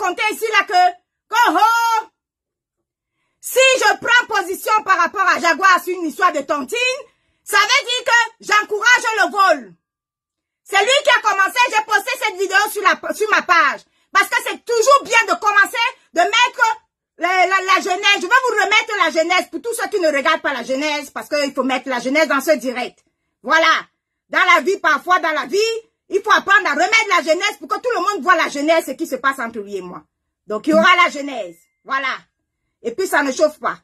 raconter ici là que si je prends position par rapport à Jaguar sur une histoire de tontine, ça veut dire que j'encourage le vol. C'est lui qui a commencé, j'ai posté cette vidéo sur ma page. Parce que c'est toujours bien de commencer, de mettre la genèse. Je vais vous remettre la genèse pour tous ceux qui ne regardent pas la genèse, parce qu'il faut mettre la genèse dans ce direct. Voilà. Dans la vie, parfois, dans la vie, il faut apprendre à remettre la genèse pour que tout le monde voit la genèse, ce qui se passe entre lui et moi. Donc, il y aura la genèse. Voilà. Et puis, ça ne chauffe pas.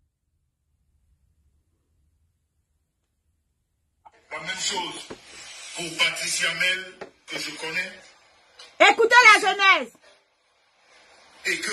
La même chose pour Patricia Mel, que je connais. Écoutez la genèse. Et que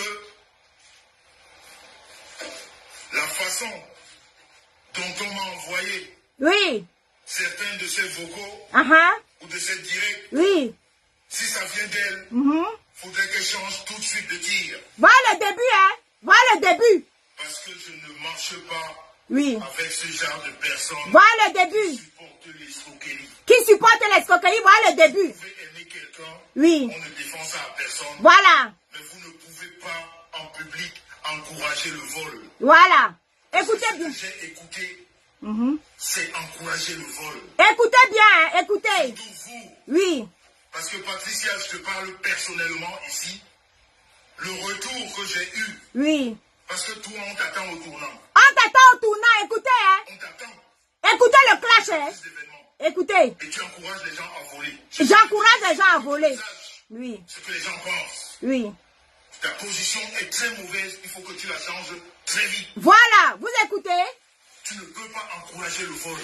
la façon dont on m'a envoyé certains de ces vocaux ou de ces directs, si ça vient d'elle, faudrait qu'elle change tout de suite de tir. Voilà le début, hein. Voilà le début. Parce que je ne marche pas avec ce genre de personnes. Voilà le début. Qui supporte l'escroquerie, voilà le début. Vous pouvez aimer quelqu'un, on ne défend ça à personne. Voilà. Mais vous ne pouvez pas, en public, encourager le vol. Voilà. Écoutez bien. Ce que j'ai écouté, c'est encourager le vol. Écoutez bien, hein, écoutez. Surtout vous. Parce que Patricia, je te parle personnellement ici. Le retour que j'ai eu. Parce que toi, on t'attend au tournant. On t'attend au tournant, écoutez, hein. On t'attend. Écoutez le clash, hein. Écoutez. Et tu encourages les gens à voler. J'encourage les gens à voler. Ce que les gens pensent. Ta position est très mauvaise, il faut que tu la changes très vite. Voilà, vous écoutez. Tu ne peux pas encourager le vol.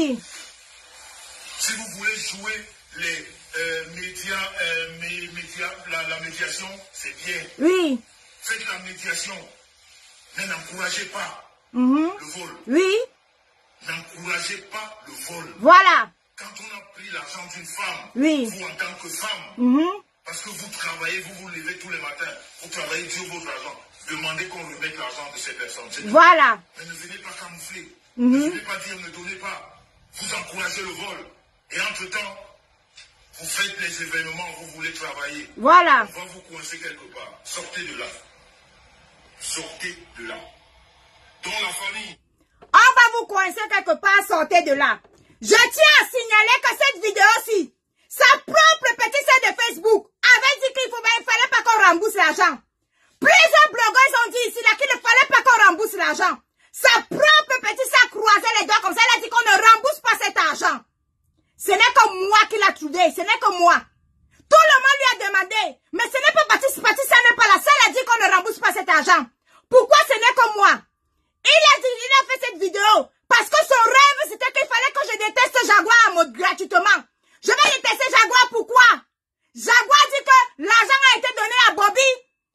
Si vous voulez jouer les la médiation, c'est bien. Faites la médiation, mais n'encouragez pas le vol. N'encouragez pas le vol. Voilà. Quand on a pris l'argent d'une femme, vous en tant que femme, parce que vous travaillez, vous levez tous les matins, vous travaillez sur votre argent, demandez qu'on remette l'argent de ces personnes. Voilà. Mais ne venez pas camoufler. Ne venez pas dire ne donnez pas. Vous encouragez le vol. Et entre-temps, vous faites les événements, vous voulez travailler. Voilà. On va vous coincer quelque part. Sortez de là. Sortez de là. Dans la famille. On va vous coincer quelque part, sortez de là. Je tiens à signaler que cette vidéo-ci, sa propre petite sœur de Facebook avait dit qu'il ne fallait pas qu'on rembourse l'argent. Plusieurs blogueurs ont dit ici là qu'il ne fallait pas qu'on rembourse l'argent. Sa propre petite sœur croisait les doigts comme ça, elle a dit qu'on ne rembourse pas cet argent. Ce n'est que moi qui l'a trouvé, ce n'est que moi. Tout le monde lui a demandé, mais ce n'est pas Patricia n'est pas la seule à dire qu'on ne rembourse pas cet argent. Pourquoi ce n'est que moi? Il a fait cette vidéo parce que son rêve c'était qu'il fallait que je déteste Jaguar en mode gratuitement. Je vais détester Jaguar, pourquoi? Jaguar dit que l'argent a été donné à Bobby.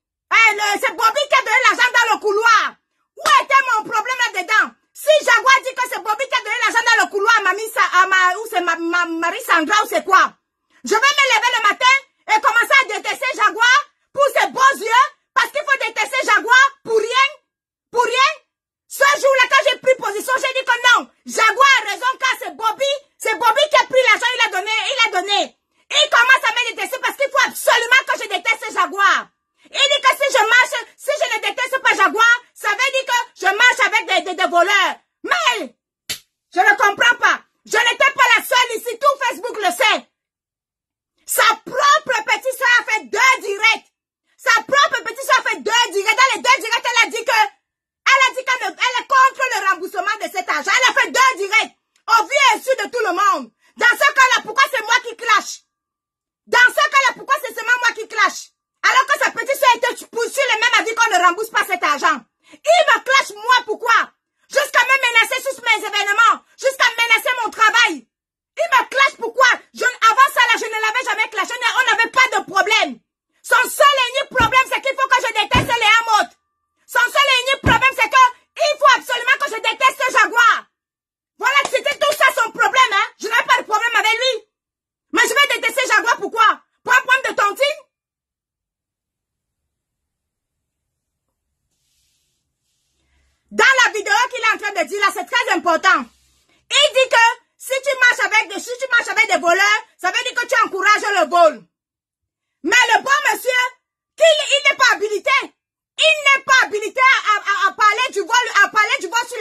C'est Bobby qui a donné l'argent dans le couloir. Où était mon problème là-dedans? Si Jaguar dit que c'est Bobby qui a donné l'argent dans le couloir ou c'est Marie Sandra ou c'est quoi? Je vais me lever le matin et commencer à détester Jaguar pour ses beaux yeux parce qu'il faut détester Jaguar pour rien. Pour rien. Ce jour-là, quand j'ai pris position, j'ai dit que non, Jaguar a raison car c'est Bobby qui a pris l'argent, il a donné. Il commence à me détester parce qu'il faut absolument que je déteste Jaguar. Il dit que si je ne déteste pas Jaguar, ça veut dire que je marche avec des voleurs. Mais, je ne comprends pas. Je n'étais pas la seule ici, tout Facebook le sait. Sa propre petite soeur a fait 2 directs. Sa propre petite soeur a fait 2 directs. Dans les 2 directs, elle a dit qu'elle est contre le remboursement de cet argent. Elle a fait 2 directs. Au vu et su de tout le monde. Dans ce cas-là, pourquoi c'est moi qui clash? Dans ce cas-là, pourquoi c'est seulement moi qui clash? Alors que sa petite soeur était sur le même avis qu'on ne rembourse pas cet argent. Il me clash moi, pourquoi? Jusqu'à me menacer sur mes événements. Jusqu'à menacer mon travail. Il me clash pourquoi? Avant ça, là, je ne l'avais jamais clashé. On n'avait pas de problème. Son seul et unique problème, c'est qu'il faut que je déteste les Hamotes. Son seul et unique problème, c'est qu'il faut absolument que je déteste Jaguar. Voilà, c'était tout ça son problème, hein. Je n'avais pas de problème avec lui. Mais je vais détester Jaguar, pourquoi? Pour un problème de tontine? Dans la vidéo qu'il est en train de dire là, c'est très important. Il dit que si tu marches avec des voleurs, ça veut dire que tu encourages le vol. Mais le bon monsieur, il n'est pas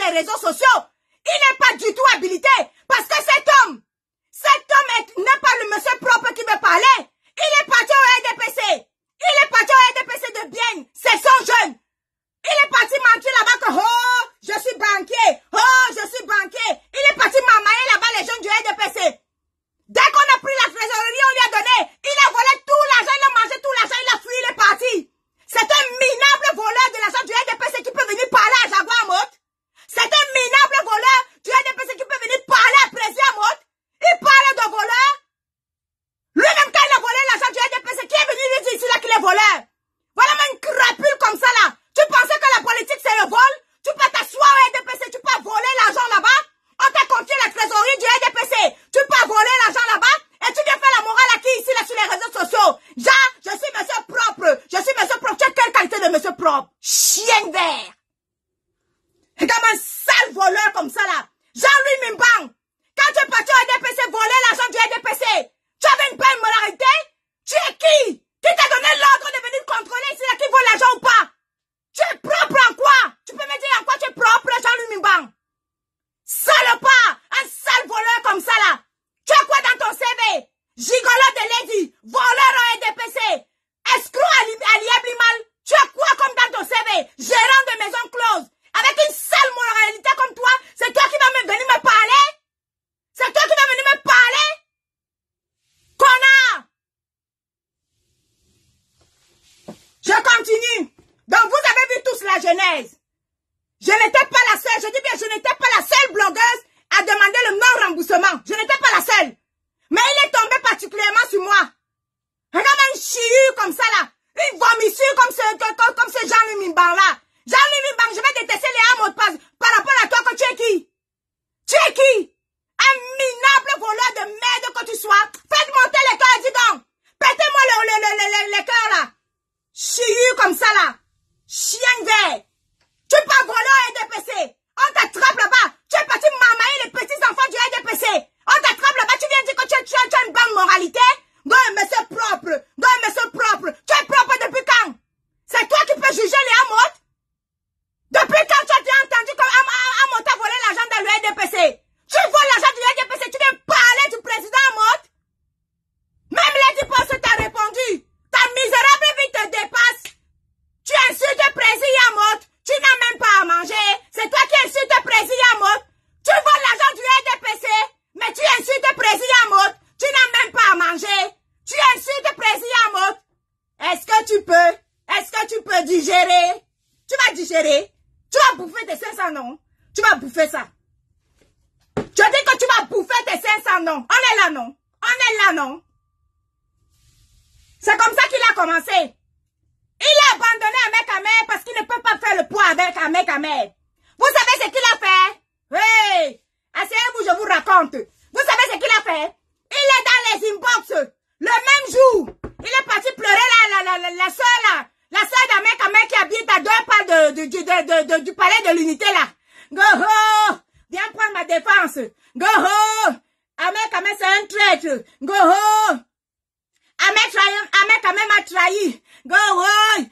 les réseaux sociaux. Il n'est pas du tout habilité. Parce que cet homme n'est pas le monsieur propre qui veut parler. Il est parti au RDPC. Il est parti au RDPC de Bienne. C'est son jeune. Il est parti mentir là-bas que, oh, je suis banquier. Oh, je suis banquier. Il est parti mamailler là-bas les jeunes du RDPC. Dès qu'on a pris la trésorerie, on lui a donné. Il a volé tout l'argent, il a mangé tout l'argent, il a fui, il est parti. C'est un minable voleur de l'argent du RDPC qui peut venir parler à Jaguar Motte. C'est un minable voleur du RDPC qui peut venir parler à Président Motte. Il parle de voleur. Lui-même, quand il a volé l'argent du RDPC, qui est venu lui dire ici là qu'il est voleur? Voilà une crapule comme ça là. Tu pensais que la politique c'est le vol? Tu peux t'asseoir au RDPC, tu peux voler l'argent là-bas. On t'a confié la trésorerie du RDPC. Tu peux voler l'argent là-bas et tu viens faire la morale à qui ici là sur les réseaux sociaux? Je suis monsieur propre. Je suis monsieur propre. Tu as quelle qualité de monsieur propre? Chien vert. Regarde un sale voleur comme ça là. Jean-Louis Mimbang. Quand tu es parti au RDPC voler l'argent du RDPC, tu avais une belle moralité? Tu es qui? Qui t'a donné l'ordre de venir contrôler ici là qui vole l'argent ou pas? Tu es propre en quoi? Tu peux me dire en quoi tu es propre, Jean-Louis Mimbang? Salopard! Un sale voleur comme ça là! Tu as quoi dans ton CV? Gigolo de lady, voleur au RDPC, escroc à Liablimal, tu as quoi comme dans ton CV? Gérant de maison close, avec une sale moralité comme toi, c'est toi qui vas venir me parler? C'est toi qui vas venir me parler? Connard! Je continue. Donc vous avez vu tous la genèse. Je n'étais pas la seule, je dis bien, je n'étais pas la seule blogueuse à demander le non-remboursement. Je n'étais pas la seule. Mais il est tombé particulièrement sur moi. Regarde un chihu comme ça là. Une vomissure comme ce Jean-Louis Mimbang là. Jean-Louis Mimbang, je vais détester les mots de passe par rapport à toi que tu es qui? Tu es qui? Un minable voleur de merde que tu sois. Faites monter les cœurs, dis donc. Pétez-moi les cœurs là. Chihu comme ça là. Chien vert. Tu peux pas voler au RDPC. On t'attrape là-bas. Tu es parti mamailler les petits enfants du RDPC. On t'attrape là-bas. Tu viens dire que tu as une bonne moralité. Non, monsieur propre. Non, monsieur propre. Tu es propre depuis quand? C'est toi qui peux juger les Amotes? Depuis quand tu as entendu qu'Amot a volé l'argent dans le RDPC? Tu voles l'argent du RDPC. Tu viens parler du président Amot? Même Lady Post t'a répondu. Ta misérable vie te dépasse. Tu insultes le président Amot. Tu n'as même pas à manger. C'est toi qui insultes le président Amot. Tu voles l'argent du RDPC, mais tu insultes le président Amot. Tu n'as même pas à manger. Tu insultes le président Amot. Est-ce que tu peux digérer? Tu vas digérer. Tu vas bouffer tes 500 non? Tu vas bouffer ça. Je dis que tu vas bouffer tes 500 non. On est là non? On est là non? C'est comme ça qu'il a commencé. Il a abandonné Ahmed Ahmed parce qu'il ne peut pas faire le poids avec Ahmed Ahmed. Vous savez ce qu'il a fait? Oui! Asseyez-vous, je vous raconte. Vous savez ce qu'il a fait? Il est dans les inbox. Le même jour, il est parti pleurer la soeur là. La soeur d'Ahmed Ahmed qui habite à 2 pas du palais de l'unité là. Goho! Viens prendre ma défense. Goho! Ahmed Ahmed c'est un traître. Goho! Ahmed Ahmed m'a trahi. Go, Ahmed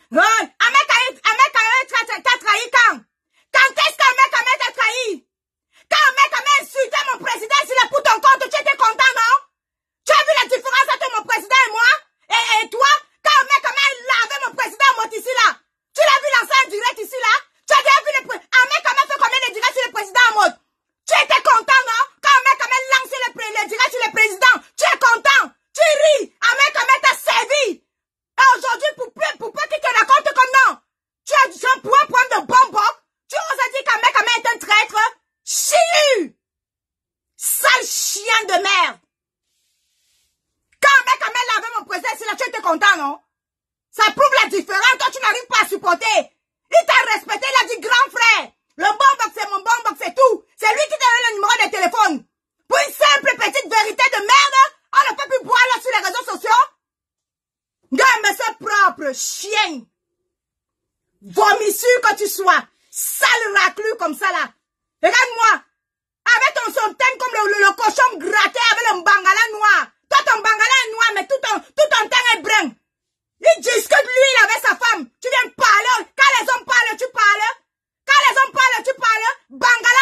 t'a trahi quand? Quand est-ce qu'Ahmed Ahmed t'a trahi? Quand Ahmed Ahmed insultait mon président, s'il est pour ton compte, tu étais content, non? Tu as vu la différence entre mon président et moi? Et toi? Quand Ahmed Ahmed lavait mon président à ici là? Tu l'as vu lancer en direct ici là? Tu as déjà vu le président? Ahmed Ahmed fait combien de directs sur le président en mode? Tu étais content, non? Quand Ahmed Ahmed lance le direct sur le président, tu es content? Tu ris? Ahmed Ahmed t'a servi! Et aujourd'hui, pour peu qu'il te raconte comme non, tu as du sang pour prendre de bonbons, tu oses dire qu'Ahmed Ahmed est un traître? Chihu! Sale chien de merde! Quand Ahmed Ahmed lavait mon président, c'est là tu étais content, non? Ça prouve la différence, toi tu n'arrives pas à supporter. Il t'a respecté, il a dit grand frère. Le bonbox c'est mon bonbox, c'est tout. C'est lui qui t'a donné le numéro de téléphone. Pour une simple petite vérité de merde, on ne peut plus boire là sur les réseaux sociaux. Gars, mais c'est propre, chien. Vomissure que tu sois. Sale raclure comme ça là. Regarde-moi. Avec ton sontaine comme le cochon gratté avec le bangala noir. Toi ton bangala est noir mais tout ton teint est brun. Il discute lui il avait sa femme. Tu viens parler. Quand les hommes parlent, tu parles. Quand les hommes parlent, tu parles. Bangala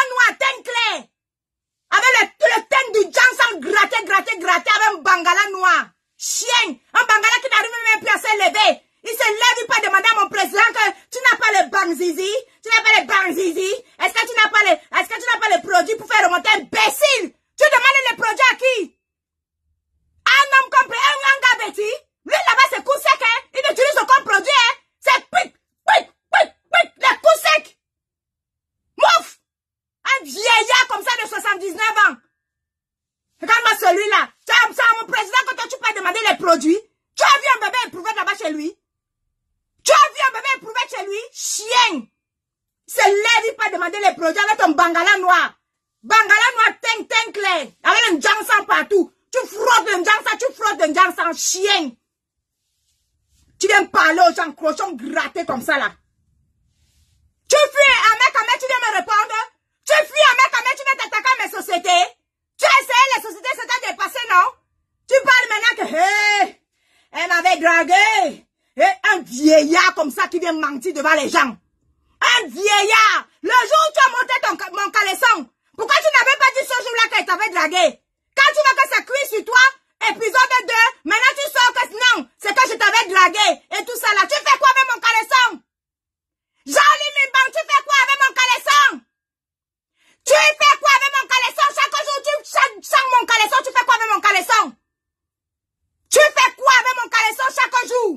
se lève pas demander à mon président que tu n'as pas le bang-zizi. Tu n'as pas le bang-zizi. Est-ce que tu n'as pas les produits pour faire remonter imbécile? Tu demandes les produits à qui? Un homme compris, un gars bêti. Lui là-bas c'est coup sec, hein. Il utilise aucun produit, hein. C'est pic, les coups secs. Mouf! Un vieillard comme ça de 79 ans. Regarde-moi celui-là. C'est à mon président que toi tu peux demander les produits. Tu as vu un bébé éprouvé là-bas chez lui? Tu as vu un bébé éprouvé chez lui? Chien! C'est lève pas demander les produits avec ton bangala noir. Bangala noir teint clair. Avec un jansan partout. Tu frottes un jansan, tu frottes un jansan, chien. Tu viens parler aux gens crochons grattés comme ça là. Tu fuis un mec, tu viens me répondre. Tu fuis un mec, tu viens t'attaquer à mes sociétés. Tu as essayé les sociétés, ça t'a dépassé, non? Tu parles maintenant que, hé, elle m'avait dragué. Et un vieillard comme ça qui vient mentir devant les gens. Un vieillard. Le jour où tu as monté mon caleçon, pourquoi tu n'avais pas dit ce jour-là qu'elle t'avait dragué? Quand tu vois que ça cuit sur toi, épisode 2, maintenant tu sors que non, c'est que je t'avais dragué. Et tout ça là, tu fais quoi avec mon caleçon? Jean-Louis Mibang, tu fais quoi avec mon caleçon? Tu fais quoi avec mon caleçon? Chaque jour tu sens mon caleçon, tu fais quoi avec mon caleçon? Tu fais quoi avec mon caleçon chaque jour?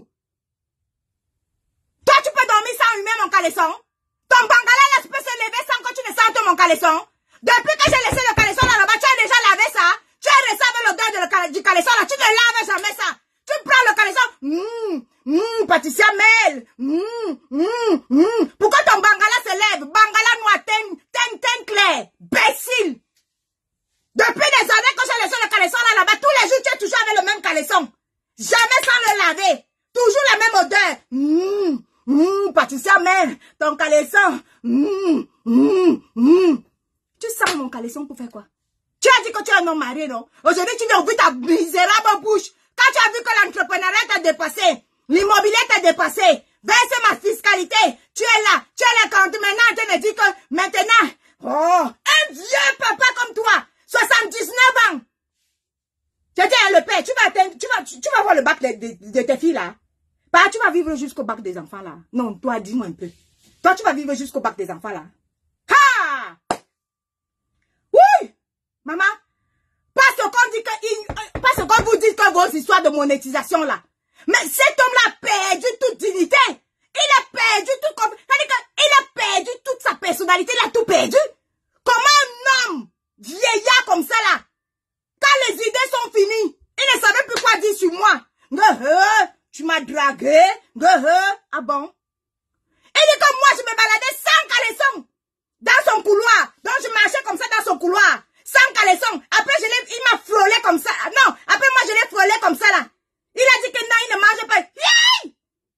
Toi tu peux dormir sans humer mon caleçon? Ton bangala là tu peux se lever sans que tu ne sentes mon caleçon? Depuis que j'ai laissé le caleçon là-bas, tu as déjà lavé ça? Tu as resté avec l'odeur du caleçon là, tu ne laves jamais ça. Tu prends le caleçon, Patricia Mel, pourquoi ton bangala se lève? Bangala noir, teint clair, bécile. Depuis des années que j'ai laissé le caleçon là-bas, tous les jours tu es toujours avec le même caleçon. Jamais sans le laver. Toujours la même odeur. Patricia Mel, ton caleçon, Tu sens mon caleçon pour faire quoi? Tu as dit que tu es un homme marié, non? Aujourd'hui, tu viens ouvrir ta misérable bouche. Quand tu as vu que l'entrepreneuriat t'a dépassé, l'immobilier t'a dépassé, verse ma fiscalité, tu es là quand maintenant tu me dis que maintenant, oh, un vieux papa comme toi, 79 ans, tu dis le père, tu vas voir le bac de tes filles là. Bah, tu vas vivre jusqu'au bac des enfants là. Non, toi, dis-moi un peu. Toi, tu vas vivre jusqu'au bac des enfants là. Ha! Oui! Maman, parce qu'on vous dit que vos histoires de monétisation là. Mais cet homme-là a perdu toute dignité. Il a perdu toute confiance. Il a perdu toute sa personnalité. Il a tout perdu. Comment un homme vieillard comme ça là, quand les idées sont finies, il ne savait plus quoi dire sur moi. Tu m'as dragué. Ah bon? Il dit que moi je me baladais sans caleçon dans son couloir. Donc je marchais comme ça dans son couloir. Sans caleçon. Après il m'a frôlé comme ça. Non, après moi je l'ai frôlé comme ça là. Il a dit que non, il ne mange pas. Hey!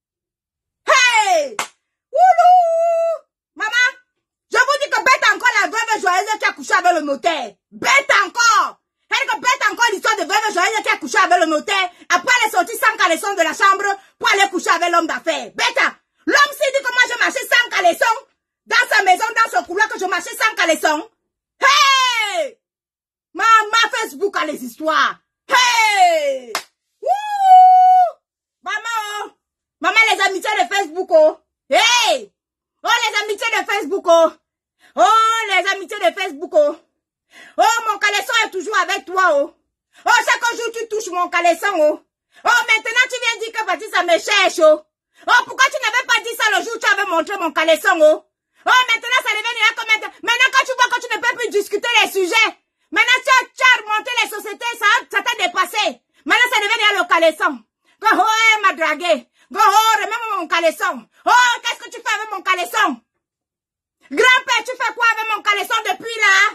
Hey! Woulou! Maman, je vous dis que bête encore la veuve joyeuse qui a couché avec le notaire. Bête encore! Elle dit que bête encore l'histoire de veuve joyeuse qui a couché avec le notaire. Après elle est sortie sans caleçon de la chambre pour aller coucher avec l'homme d'affaires. Bête! L'homme s'est dit que moi je marchais sans caleçon. Dans sa maison, dans son couloir, que je marchais sans caleçon. Hey! Maman Facebook a les histoires. Hey! Wouh! Maman, maman les amitiés de Facebook, oh. Hey! Oh, les amitiés de Facebook, oh. Oh, les amitiés de Facebook, oh. Oh, mon caleçon est toujours avec toi, oh. Oh, chaque jour tu touches mon caleçon, oh. Oh, maintenant tu viens dire que Baptiste, ça me cherche, oh. Oh, pourquoi tu n'avais pas dit ça le jour où tu avais montré mon caleçon, oh. Oh, maintenant ça devient comme maintenant quand tu vois que tu ne peux plus discuter les sujets. Maintenant tu as remonté les sociétés, ça t'a dépassé. Maintenant ça devient le caleçon. Oh, elle m'a dragué. Oh, remets-moi mon caleçon. Oh, qu'est-ce que tu fais avec mon caleçon? Grand-père, tu fais quoi avec mon caleçon depuis là?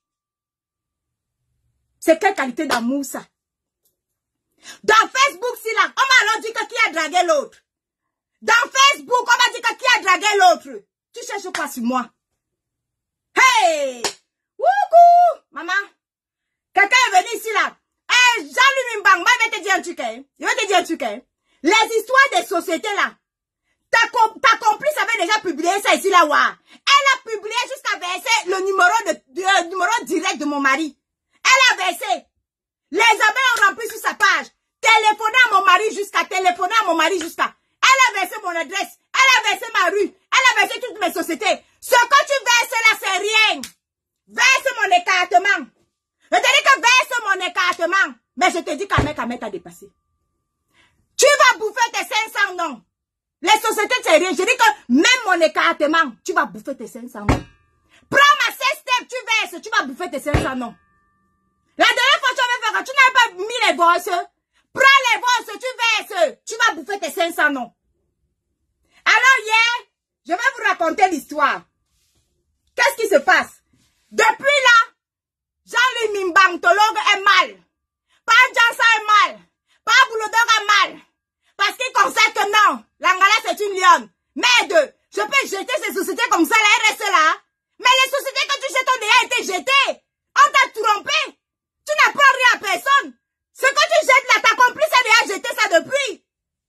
C'est quelle qualité d'amour ça? Dans Facebook, si là, on m'a alors dit que qui a dragué l'autre. Dans Facebook, on m'a dit que qui a dragué l'autre. Tu cherches quoi sur moi? Hey! Wouhou! Maman, quelqu'un est venu ici là. Eh, Jean-Louis Mbang, moi je vais te dire un truc, hein. Je vais te dire un truc, hein. Les histoires des sociétés là, ta complice avait déjà publié ça ici là, ouais. Elle a publié jusqu'à verser le numéro direct de mon mari. Elle a versé. Les abeilles ont rempli sur sa page. Téléphoner à mon mari jusqu'à. Elle a a versé mon adresse. Elle a versé ma rue. Elle a versé toutes mes sociétés. Ce que tu verses là, c'est rien. Verse mon écartement. Je te dis que verse mon écartement. Mais je te dis qu'Ahmed t'a dépassé. Tu vas bouffer tes 500 noms. Les sociétés, c'est rien. Je dis que même mon écartement, tu vas bouffer tes 500 noms. Prends ma 16 step, tu verses, tu vas bouffer tes 500 noms. La dernière fois, tu avais fait quand tu n'avais pas mis les voices. Prends les voices, tu verses, tu vas bouffer tes 500 noms. Alors hier, je vais vous raconter l'histoire. Qu'est-ce qui se passe? Depuis là, Jean-Louis Mbangtologue est mal. Pas Jansa est mal. Pas Boulodog est mal. Parce qu'il constate que non, l'Angala c'est une lionne. Merde, je peux jeter ces sociétés comme ça, là, elles restent là. Mais les sociétés que tu jettes ont déjà été jetées. On t'a trompé. Tu n'apprends rien à personne. Ce que tu jettes là, ta complice a déjà jeté ça depuis.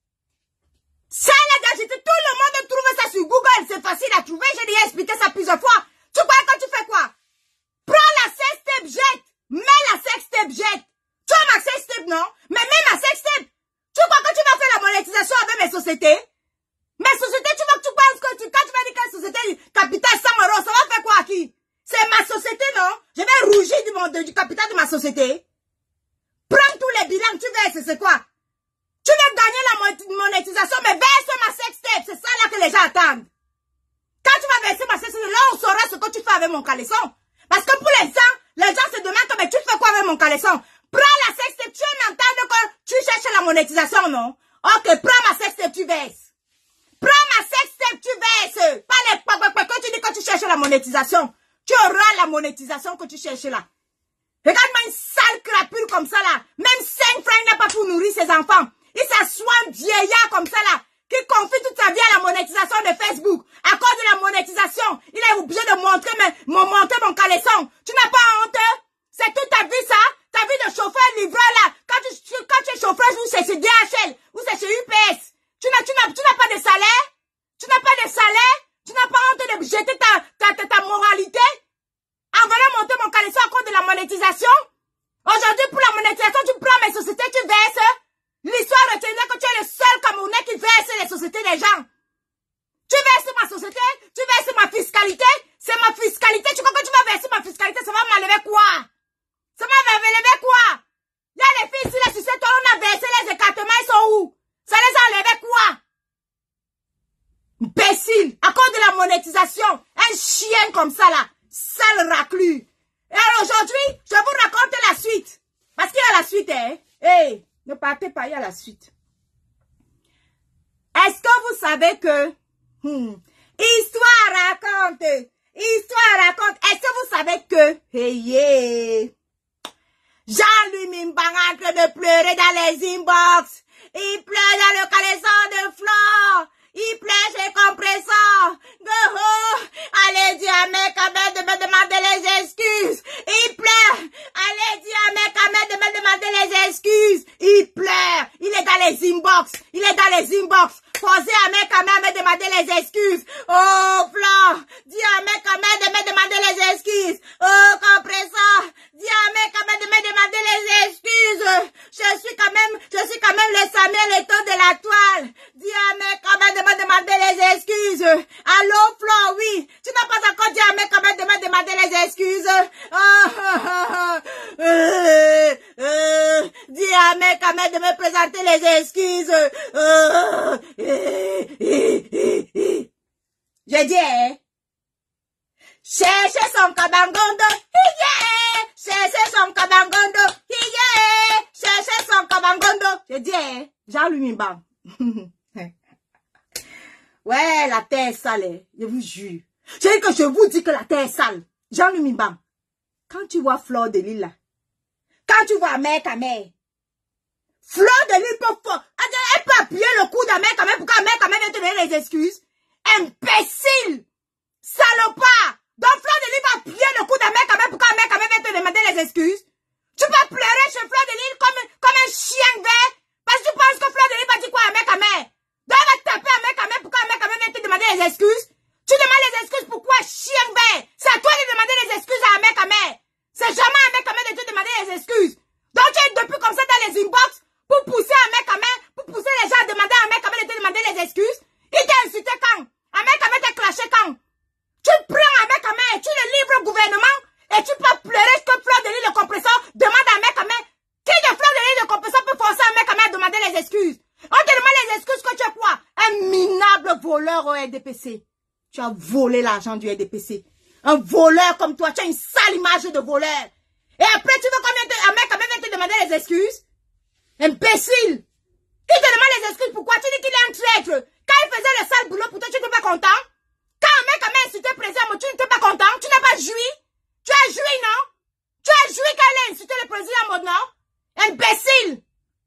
Ça, les gars, jeté, tout le monde trouve ça sur Google. C'est facile à trouver. J'ai déjà expliqué ça plusieurs fois. Tu crois que tu fais quoi? Prends la sextape, jette. Mets la sextape, jette. Tu as ma sextape, non? Mais mets ma sextape. Tu crois que tu vas faire la monétisation avec mes sociétés? Mes sociétés, tu veux que tu penses que quand tu vas dire que la société capital 100 €, ça va faire quoi à qui? C'est ma société, non? Je vais rougir du capital de ma société. Prends tous les bilans, tu verses, c'est quoi? Tu veux gagner la monétisation, mais verse ma sextape. C'est ça là que les gens attendent. Quand tu vas verser ma sextape, là on saura ce que tu fais avec mon caleçon. Parce que pour l'instant, les gens se demandent mais tu fais quoi avec mon caleçon? Prends la sextape, tu m'entends que tu cherches la monétisation, non? Ok, prends ma sextape, tu verses. Prends ma sextape, tu verses. Pas les quand tu dis que tu cherches la monétisation. Tu auras la monétisation que tu cherches là. Regarde-moi une sale crapule comme ça là. Même 5 francs, il n'a pas pour nourrir ses enfants. Il s'assoit un vieillard comme ça là, qui confie toute sa vie à la monétisation de Facebook. À cause de la monétisation, il est obligé de montrer mon caleçon. Tu n'as pas honte? C'est toute ta vie ça? Ta vie de chauffeur-livreur là. Quand tu es chauffeur, ou c'est chez DHL, ou c'est chez UPS. Tu n'as pas de salaire? Tu n'as pas de salaire? Tu n'as pas honte de jeter ta moralité? En venant monter mon caleçon à cause de la monétisation? Aujourd'hui, pour la monétisation, tu prends mes sociétés, tu verses. L'histoire retiendra que tu es le seul Camerounais qui verse les sociétés des gens. Tu verses ma société, tu verses ma fiscalité. C'est ma fiscalité. Tu crois que tu vas verser ma fiscalité? Ça va m'enlever quoi? Ça va m'enlever quoi? Il y a les filles, si les sociétés, on a versé les écartements, ils sont où? Ça les a enlevés quoi? Imbécile, à cause de la monétisation. Un chien comme ça là, sale raclure. Et alors aujourd'hui, je vous raconte la suite. Parce qu'il y a la suite, hein. Hey, ne partez pas, il y a la suite. Est-ce que vous savez que... Histoire raconte. Histoire raconte. Est-ce que vous savez que... Hey, Jean-Louis Mbang en train de pleurer dans les inbox. Il pleure dans le caleçon de Flore. Il pleure chez Compressor. Allez dire à mec Ahmed de me demander les excuses. Il pleure. Allez dire à mec Ahmed de me demander les excuses. Il pleure. Il est dans les inbox. Il est dans les inbox. Posez à mec Ahmed de me demander les excuses. Oh Flore. Dis à mec Ahmed de me demander les excuses. Oh Compressor. Dis à mec Ahmed de me demander les excuses. Je suis quand même le Samuel Eto'o de la toile. Dis à mec Ahmed de me demander les excuses. Allô Flore, oui. Tu n'as pas encore dit à mec Ahmed de me demander les excuses. Dis à mec Ahmed de me présenter les excuses. Je dis, hein? Cherchez son kabangondo, yeah! Cherchez son kabangondo, yeah! Cherchez son kabangondo. Je dis, hein? Jean-Louis Mbang. Ouais, la terre est sale, hein? Je vous jure. Je vous dis que la terre est sale. Jean-Louis Mbang. Quand tu vois Flore de Lille là, quand tu vois mec à mère, Flore de Lille peut fort. Elle peut appuyer le coup d'un mec à mère pour qu'un mec à mère vienne te donner les excuses. Imbécile! Salopard! Donc Flore de Lille va appuyer le coup d'un mec à mère pour qu'un mec à mère vienne te demander les excuses. Tu vas pleurer chez Flore de Lille comme un chien vert. Parce que tu penses que Flore de Lille va dire quoi à un mec à mère? Donc elle va taper un mec à mère pour qu'un mec à mère vienne te demander les excuses. Tu demandes les excuses pourquoi chien vert? C'est à toi de demander les excuses à un mec à mère. C'est jamais un mec à mère de te demander les excuses. Donc tu es depuis comme ça dans les inbox pour pousser un mec à mère, pour pousser les gens à demander à un mec à mère de te demander les excuses. voleur au RDPC. Tu as volé l'argent du RDPC. Un voleur comme toi, tu as une sale image de voleur. Et après, tu veux un mec quand même te demander les excuses? Imbécile! Qui te demande les excuses? Pourquoi? Tu dis qu'il est un traître. Quand il faisait le sale boulot pour toi, tu n'étais pas content? Quand un mec a insulté le président, tu n'étais pas content? Tu n'as pas joui? Tu as joui, non? Tu as joui quand il a insulté le président, mon non? Imbécile!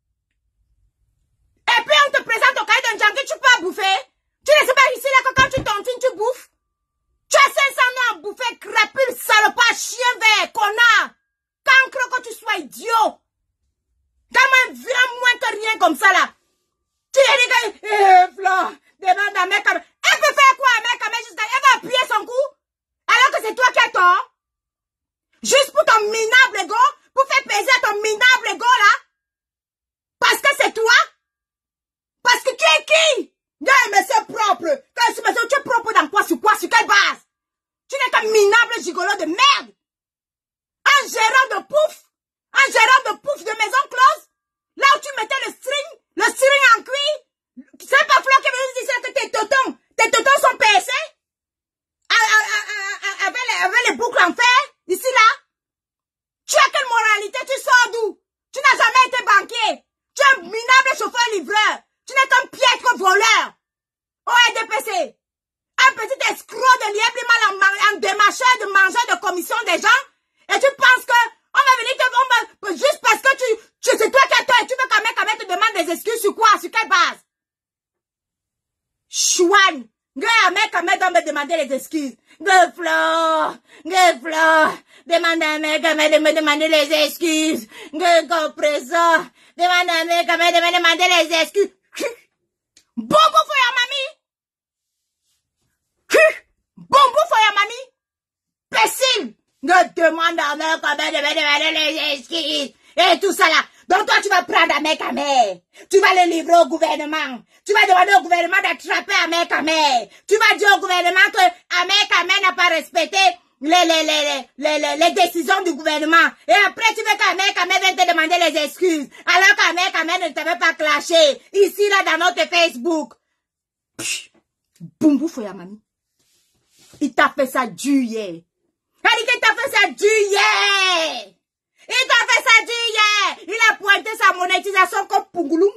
Et puis on te présente au cahier d'un junkie, tu peux bouffer. Tu ne sais pas ici là que quand tu tontines, tu bouffes. Tu as 500 ans à bouffer, crapule, salopard, chien vert, connard. Cancre que tu sois idiot. Quand même, viens moins que rien comme ça là. Tu dis que, Flo, demande à mec, elle peut faire quoi à mec, jusqu'à, elle va appuyer son cou. Alors que c'est toi qui as tort. Juste pour ton minable ego, pour faire peser à ton minable ego là. Parce que c'est toi. Parce que tu es qui? Non, mais c'est propre. Quand tu es propre dans quoi? Sur quelle base? Tu n'es qu'un minable gigolo de merde. Un gérant de pouf de maison close. Là où tu mettais le string en cuir. C'est pas Flo qui veut dire que tes totons sont PSC? Avec les boucles en fer, ici là. Tu as quelle moralité? Tu sors d'où? Tu n'as jamais été banquier. Tu es un minable chauffeur-livreur. Tu n'es qu'un piètre voleur. Au RDPC. Un petit escroc de lièvre mal en démarcheur de mangeur de commission des gens. Et tu penses que on va venir juste parce que c'est toi qui as tort et tu veux quand même te demander des excuses sur quoi? Sur quelle base? Chouane. Mec, quand même, me demander les excuses. Flo. Demande à mec, quand même, de me demander les excuses. Compressor. Demande à mec, quand même, de me demander les excuses. Bobo for your mamie. Bobo for your mamie. Pécile. Demande à mec, quand même, de me demander les excuses. Et tout ça là. Donc toi, tu vas prendre un mec à mer. Tu vas le livrer au gouvernement. Tu vas demander au gouvernement d'attraper un mec à mer. Tu vas dire au gouvernement que un mec à mer n'a pas respecté les décisions du gouvernement. Et après, tu veux qu'un mec à mer vienne te demander les excuses. Alors qu'un mec à mer ne t'avait pas clashé. Ici, là, dans notre Facebook. Boum, for ya mamie. Il t'a fait ça dur hier. Il dit qu'il t'a fait ça dur hier. Il t'a fait ça dur hier. Il a pointé sa monétisation comme Pungulum.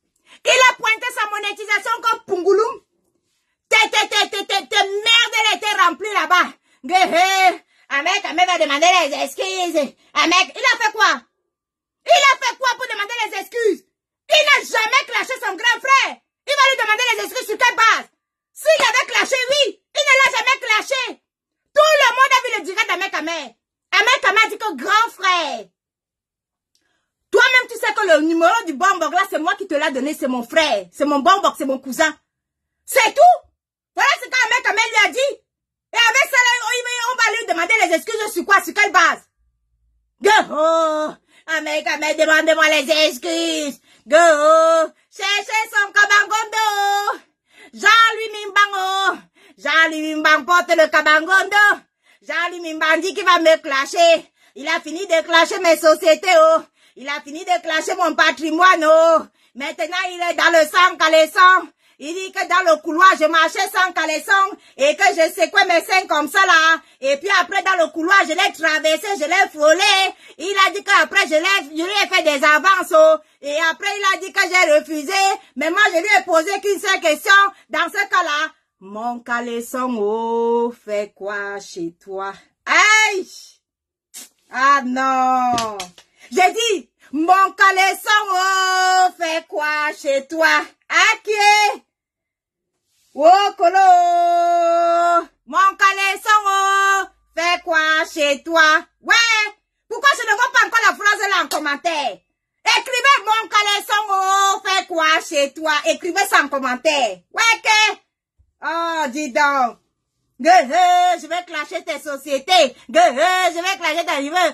Tes merdes, elle était remplie là-bas. Un mec va demander les excuses. Un mec, il a fait quoi? Pour demander les excuses? Il n'a jamais clashé son grand frère. Il va lui demander les excuses sur quelle base? S'il avait clashé, oui. Il ne l'a jamais clashé. Tout le monde a vu le direct d'un mec à mer. Un mec à mer dit que grand frère. Toi-même, tu sais que le numéro du Bombok là, c'est moi qui te l'ai donné, c'est mon frère. C'est mon Bombok, c'est mon cousin. C'est tout. Voilà ce qu'un mec à mer lui a dit. Et avec ça, là, on va lui demander les excuses sur quoi? Sur quelle base? Un mec à mer, demande-moi les excuses. Cherchez son kabangondo. Jean-Louis Mimbang porte le kabangondo. Jean-Louis Mimbang dit qu'il va me clasher. Il a fini de clasher mes sociétés, oh. Il a fini de clasher mon patrimoine, oh. Maintenant, il est dans le sang calaissant. Il dit que dans le couloir, je marchais sans caleçon et que je secouais mes seins comme ça là. Et puis après, dans le couloir, je l'ai traversé, je l'ai frôlé. Il a dit qu'après, je lui ai fait des avances, oh. Et après, il a dit que j'ai refusé. Mais moi, je lui ai posé qu'une seule question. Dans ce cas-là, mon caleçon, oh, fait quoi chez toi? Aïe! Ah non! J'ai dit, mon caleçon, oh, fait quoi chez toi? Ok! Oh, colo! Mon caleçon, oh, fait quoi chez toi? Ouais! Pourquoi je ne vois pas encore la phrase là en commentaire? Écrivez mon caleçon, oh, fait quoi chez toi? Écrivez ça en commentaire. Ouais, ok? Oh, dis donc! Je vais clasher tes sociétés. Je vais clasher ta immeuble.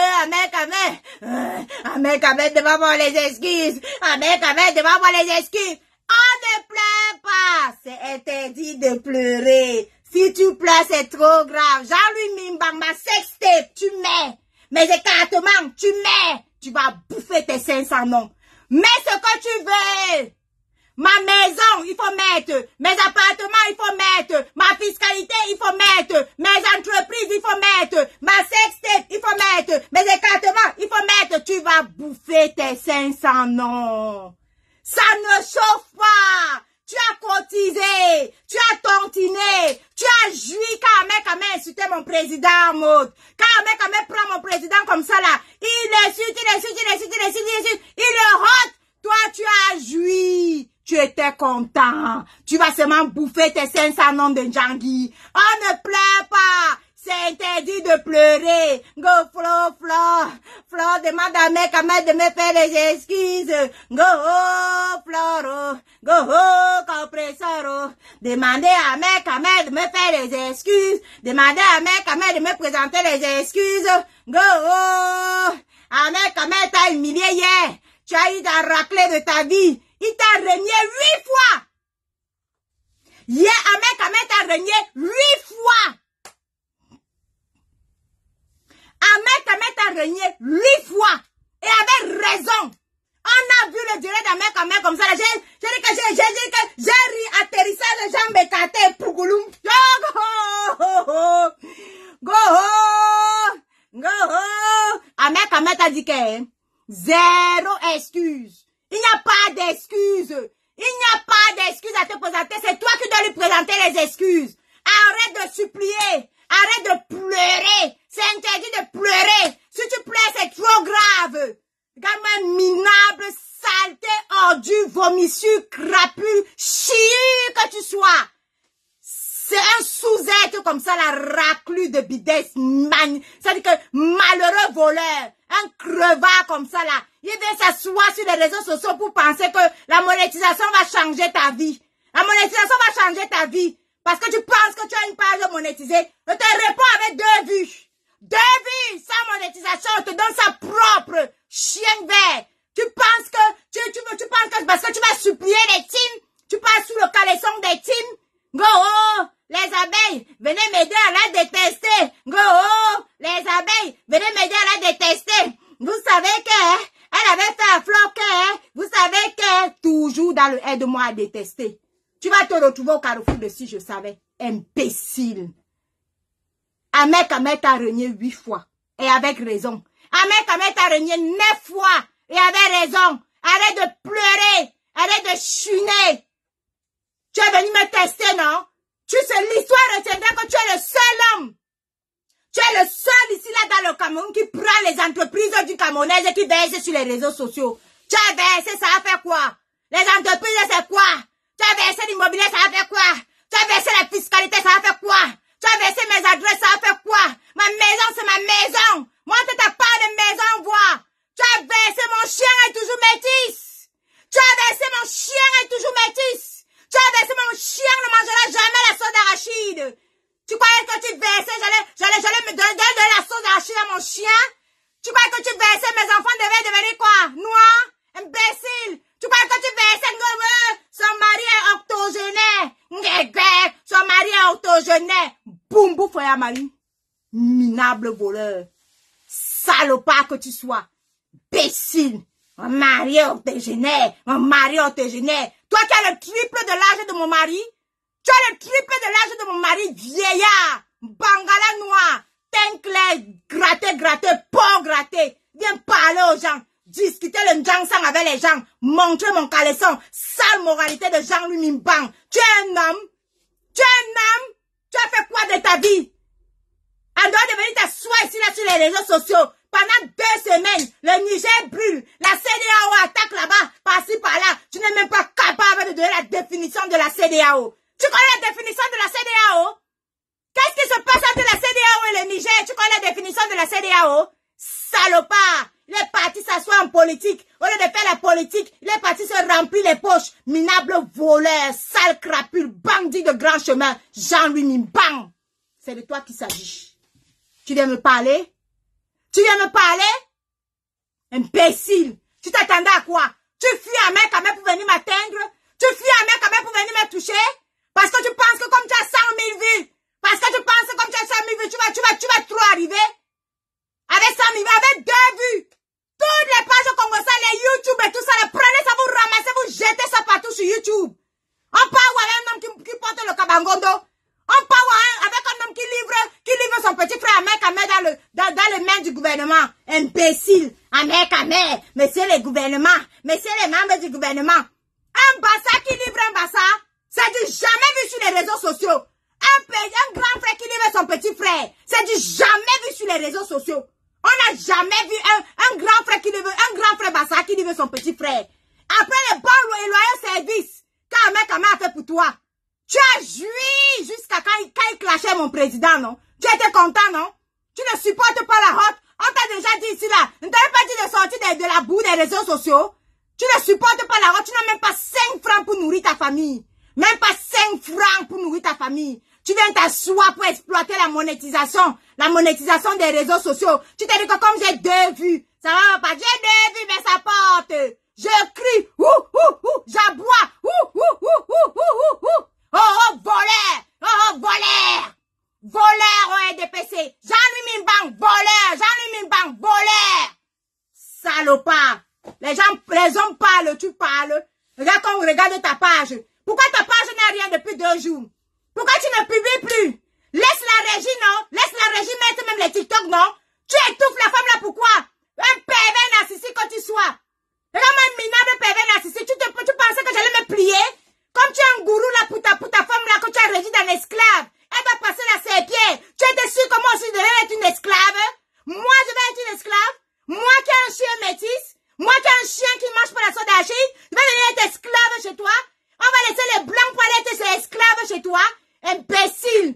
Un mec, demande-moi les excuses. Un mec, demande-moi les excuses. On ne pleure pas. C'est interdit de pleurer. Si tu pleures, c'est trop grave. Jean-Louis Mimbang, ma sextape, tu mets. Mes écartements, tu mets. Tu vas bouffer tes 500 noms. Mets ce que tu veux. Ma maison, il faut mettre. Mes appartements, il faut mettre. Ma fiscalité, il faut mettre. Mes entreprises, il faut mettre. Ma sextape, il faut mettre. Mes écartements, il faut mettre. Tu vas bouffer tes 500 noms. Ça ne chauffe pas. Tu as cotisé, tu as tontiné, tu as joui quand un mec a insulté mon président, Maud. Quand un mec a prend mon président comme ça là, il insulte, il le rote. Toi, tu as joui. Tu étais content. Tu vas seulement bouffer tes 500 noms de Djangui. On ne pleure pas. C'est interdit de pleurer. Go, Flo, demande à mec de me faire les excuses. Go, Floro. Go, compressoro. Demandez à mec de me faire les excuses. Demandez à mec de me présenter les excuses. Go, Ahmed Ahmed t'a humilié hier. Tu as eu ta raclée de ta vie. Il t'a renié 8 fois. Hier, Ahmed t'a renié 8 fois. Ahmed t'a renié 8 fois. Et avec raison. On a vu le direct d'Ahmed comme ça. J'ai dit que j'ai ri atterrissage de jambes écartées pour Gouloum. Go. Ahmed a dit que 0 excuse. Il n'y a pas d'excuse. Il n'y a pas d'excuse à te présenter. C'est toi qui dois lui présenter les excuses. Arrête de supplier. Arrête de pleurer. C'est interdit de pleurer. Si tu pleures, c'est trop grave. Regarde-moi, minable, saleté, ordure, vomissure, crapule, chier que tu sois. C'est un sous-être comme ça, la raclure de bidès, c'est-à-dire que malheureux voleur, un crevard comme ça là, il vient s'asseoir sur les réseaux sociaux pour penser que la monétisation va changer ta vie. La monétisation va changer ta vie. Parce que tu penses que tu as une page monétisée. Je te réponds avec 2 vues. 2 vues sans monétisation, on te donne sa propre chien vert. Tu penses que, tu penses que parce que tu vas supplier les teams, tu passes sous le caleçon des teams. Go, les abeilles, venez m'aider à la détester. Go, les abeilles, venez m'aider à la détester. Vous savez que, elle avait fait un flop que, vous savez que, toujours dans le aide-moi à détester. Tu vas te retrouver au carrefour de si je savais. Imbécile. Ahmed t'a renié 8 fois. Et avec raison. Ahmed t'a renié 9 fois. Et avec raison. Arrête de pleurer. Arrête de chiner. Tu es venu me tester, non? L'histoire retiendra que tu es le seul homme. Tu es le seul ici, là, dans le Cameroun, qui prend les entreprises du Camerounais et qui verse sur les réseaux sociaux. Tu as versé, ça a fait quoi? Les entreprises, c'est quoi? Tu as versé l'immobilier, ça a fait quoi? Tu as versé la fiscalité, ça a fait quoi? Tu as versé mes adresses, ça a fait quoi? Ma maison, c'est ma maison. Moi, tu n'as pas de maison, voir. Tu as versé, mon chien est toujours métis. Tu as versé, mon chien est toujours métis. Tu as versé, mon chien ne mangera jamais la sauce d'arachide. Tu croyais que tu versais, j'allais me donner de la sauce d'arachide à mon chien? Tu croyais que tu versais, mes enfants devaient devenir quoi? Noirs? Imbécile. Tu croyais que tu versais, son mari est octogénaire. Son mari est octogénaire. Boum, boum, frère Marie. Minable voleur. Salopard que tu sois. Imbécile. Mon mari est octogénaire. Mon mari est octogénaire. Toi qui as le triple de l'âge de mon mari. Tu as le triple de l'âge de mon mari, vieillard. Bangala noir. Teint clair, gratté, peau grattée. Viens parler aux gens. Discuter le Njangsang avec les gens. Montrer mon caleçon. Sale moralité de Jean-Louis Mbang. Tu es un homme. Tu es un homme. Tu as fait quoi de ta vie? En dehors de venir t'asseoir ici là sur les réseaux sociaux. Pendant 2 semaines, le Niger brûle. La CEDEAO attaque là-bas, par-ci, par-là. Tu n'es même pas capable de donner la définition de la CEDEAO. Tu connais la définition de la CEDEAO? Qu'est-ce qui se passe entre la CEDEAO et le Niger? Tu connais la définition de la CEDEAO? Salopard! Il est parti s'asseoir en politique. Au lieu de faire la politique, il est parti se remplir les poches. Minable voleur, sale crapule, bandit de grand chemin. Jean-Louis Mbang. C'est de toi qu'il s'agit. Tu viens me parler? Tu viens me parler? Imbécile. Tu t'attendais à quoi? Tu fuis à mec quand même pour venir m'atteindre? Tu fuis à mec quand même pour venir me toucher? Parce que tu penses que comme tu as 100 000 vues, parce que tu penses que comme tu as 100 000 vues, tu vas trop arriver? Avec 100 000 vues, avec 2 vues. Toutes les pages congolaises, les YouTube et tout ça, les prenez, ça vous ramassez, vous jeter ça partout sur YouTube. On parle avec un homme qui porte le kabangondo. On parle avec un homme qui livre son petit frère Ahmed dans les mains du gouvernement. Imbécile. Ahmed. Messieurs les gouvernements. Messieurs les membres du gouvernement. Un bassa qui livre un bassa, c'est du jamais vu sur les réseaux sociaux. Un grand frère qui livre son petit frère, c'est du jamais vu sur les réseaux sociaux. On n'a jamais vu un grand frère qui livre, un grand frère bassa qui livre son petit frère. Après les bons et loyaux services qu'Ahmed a fait pour toi, tu as joui jusqu'à quand il clashait mon président, non? Tu étais content, non? Tu ne supportes pas la honte. On t'a déjà dit ici, là. Ne t'avais pas dit de sortir de la boue des réseaux sociaux. Tu ne supportes pas la honte. Tu n'as même pas 5 francs pour nourrir ta famille. Même pas 5 francs pour nourrir ta famille. Tu viens t'asseoir pour exploiter la monétisation des réseaux sociaux. Tu t'es dit que comme j'ai 2 vues, ça va pas. J'ai 2 vues, mais ça porte. Je crie, j'aboie, oh, voleur! Voleur au NDPC! Jean-Louis Mimban, voleur! Salopard! Les hommes parlent, tu parles. Regarde quand on regarde ta page. Pourquoi ta page n'a rien depuis 2 jours? Pourquoi tu ne publies plus? Laisse la régie, non? Laisse la régie mettre même les TikTok, non? Tu étouffes la femme là, pourquoi? Un pervers narcissique que tu sois. Regarde un minable pervers narcissique. Tu pensais que j'allais me plier? Comme tu es un gourou là pour ta femme là que tu as régi d'un esclave. Elle va passer là ses pieds. Tu étais sûr que moi aussi je devais être une esclave? Moi je vais être une esclave? Moi qui ai un chien métis? Moi qui ai un chien qui mange pas la soda d'argile? Je vais venir être esclave chez toi? On va laisser les blancs pour aller être esclaves chez toi? Imbécile!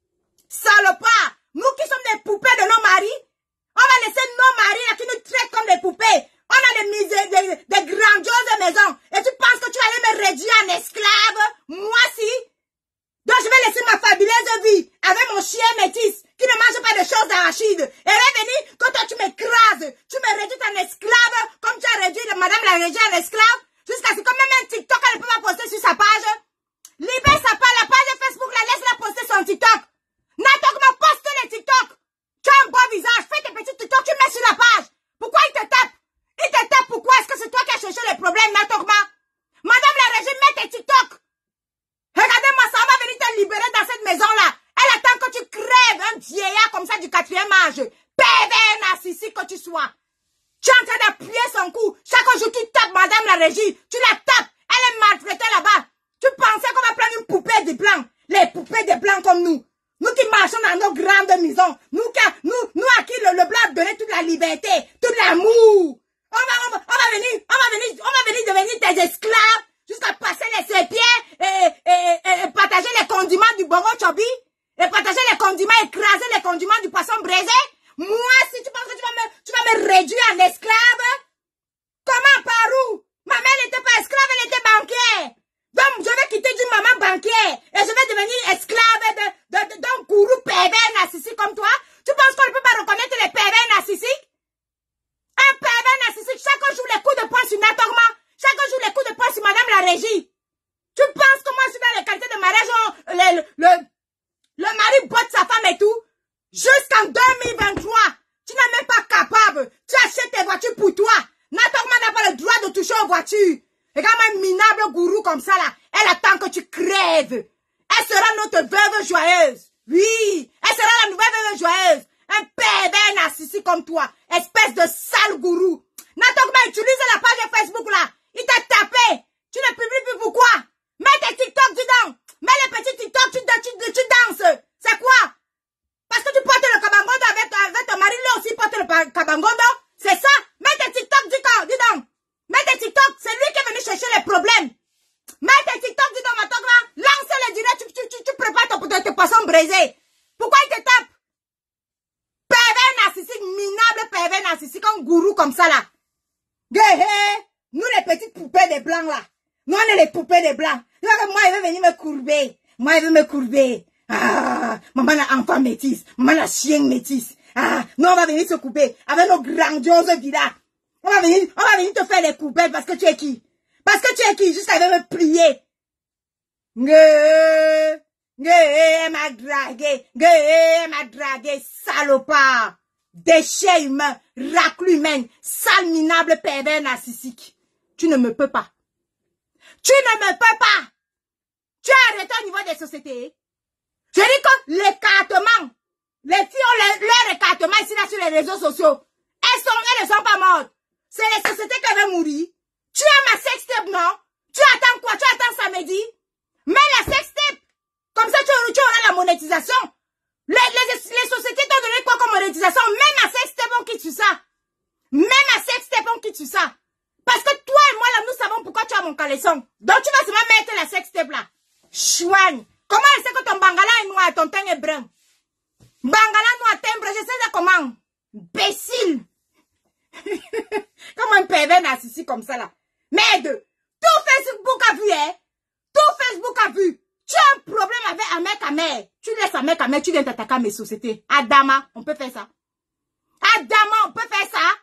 Salopard! Nous qui sommes des poupées de nos maris, on va laisser nos maris là qui nous traitent comme des poupées. On a des grandioses maisons. Et tu penses que tu allais me réduire en esclave? Moi si? Donc je vais laisser ma fabuleuse vie avec mon chien métis qui ne mange pas de choses d'arachide. Et revenir, quand toi tu m'écrases, tu me réduis en esclave comme tu as réduit madame la régie en esclave. Jusqu'à ce que même un TikTok elle ne peut pas poster sur sa page. Libère sa page, la page Facebook, laisse-la poster son TikTok. N'attends poste les TikTok. Tu as un beau visage, fais tes petits TikTok, tu mets sur la page. Pourquoi il te tape? Il te tape pourquoi? Est-ce que c'est toi qui as cherché les problèmes, Natokma? Madame la régie, mets tes TikTok. Regardez-moi ça, on va venir te libérer dans cette maison-là. Elle attend que tu crèves un vieillard comme ça du 4e âge. Pervers narcissique que tu sois. Tu es en train d'appuyer son cou. Chaque jour, tu tapes Madame la régie. Tu la tapes. Elle est maltraitée là-bas. Tu pensais qu'on va prendre une poupée de blanc. Les poupées de blanc comme nous. Nous qui marchons dans nos grandes maisons. Nous à qui le blanc a donné toute la liberté, tout l'amour. On va venir devenir tes esclaves jusqu'à passer les serpiers et partager les condiments du bongo chobi et partager les condiments, écraser les condiments du poisson braisé. Moi, si tu penses que tu vas me réduire en esclave, comment, par où? Ma mère n'était pas esclave, elle était banquière. Donc, je vais quitter d'une maman banquière et je vais devenir esclave d'un gourou pervers narcissique comme toi. Tu penses qu'on ne peut pas reconnaître les pervers narcissiques? Un pervers narcissique, chaque jour les coups de poing sur Natokma, chaque jour les coups de poing sur madame la régie. Tu penses que moi je suis dans les qualités de mariage, le mari botte sa femme et tout? Jusqu'en 2023, tu n'es même pas capable. Tu achètes tes voitures pour toi. Natokma n'a pas le droit de toucher aux voitures. Regarde-moi un minable gourou comme ça là. Elle attend que tu crèves. Elle sera notre veuve joyeuse. Oui, elle sera la nouvelle veuve joyeuse. Un pervers narcissique comme toi. Espèce de sale gourou. Natokma utilise la page Facebook là. Il t'a tapé. Tu ne publies plus pourquoi? Mets tes TikTok dedans. Mets les petits TikTok, tu danses. C'est quoi? Parce que tu portes le kabangondo avec ton mari, lui aussi porte le kabangondo. C'est ça? Mets tes TikTok dedans. Mets tes TikTok, c'est lui qui est venu chercher les problèmes. Mets tes TikTok dedans, Natokma. Lance le direct, tu prépares tes poissons braisés. Pourquoi il te tape? Pervers narcissique, minable pervers narcissique, un gourou comme ça là. Nous les petites poupées des blancs là. Nous on est les poupées des blancs. Moi il veut venir me courber. Ah, maman a enfant métis, maman a chien métis. Ah, nous on va venir se couper avec nos grandioses villas. On va venir te faire les coupettes parce que tu es qui? Parce que tu es qui? Jusqu'à me plier. Elle m'a dragué, salopard. Déchet humain, raclure humaine, sale minable pervers narcissique. Tu ne me peux pas. Tu ne me peux pas. Tu as arrêté au niveau des sociétés. Je dis que l'écartement, les filles ont leur écartement ici là sur les réseaux sociaux. Elles ne sont pas mortes. C'est les sociétés qui avaient mouru. Tu as ma sextape, non? Tu attends quoi? Tu attends samedi? Mets la sextape. Comme ça, tu auras la monétisation. Les sociétés t'ont donné quoi comme monétisation? Mets ma sextape, on quitte sur ça. Mets ma sextape, on quitte sur ça. Parce que toi et moi, là, nous savons pourquoi tu as mon caleçon. Donc, tu vas seulement mettre la sextape, là. Chouane. Comment elle sait que ton bangala est noir, ton teint est brun? Bangala noir, timbre, je sais ça comment. Imbécile. Comment un pervers narcissique comme ça, là? Merde. Tout Facebook a vu, hein? Tout Facebook a vu. Tu as un problème avec Ahmed. Tu laisses Ahmed, tu viens t'attaquer à mes sociétés. Adama, on peut faire ça. Adama, on peut faire ça.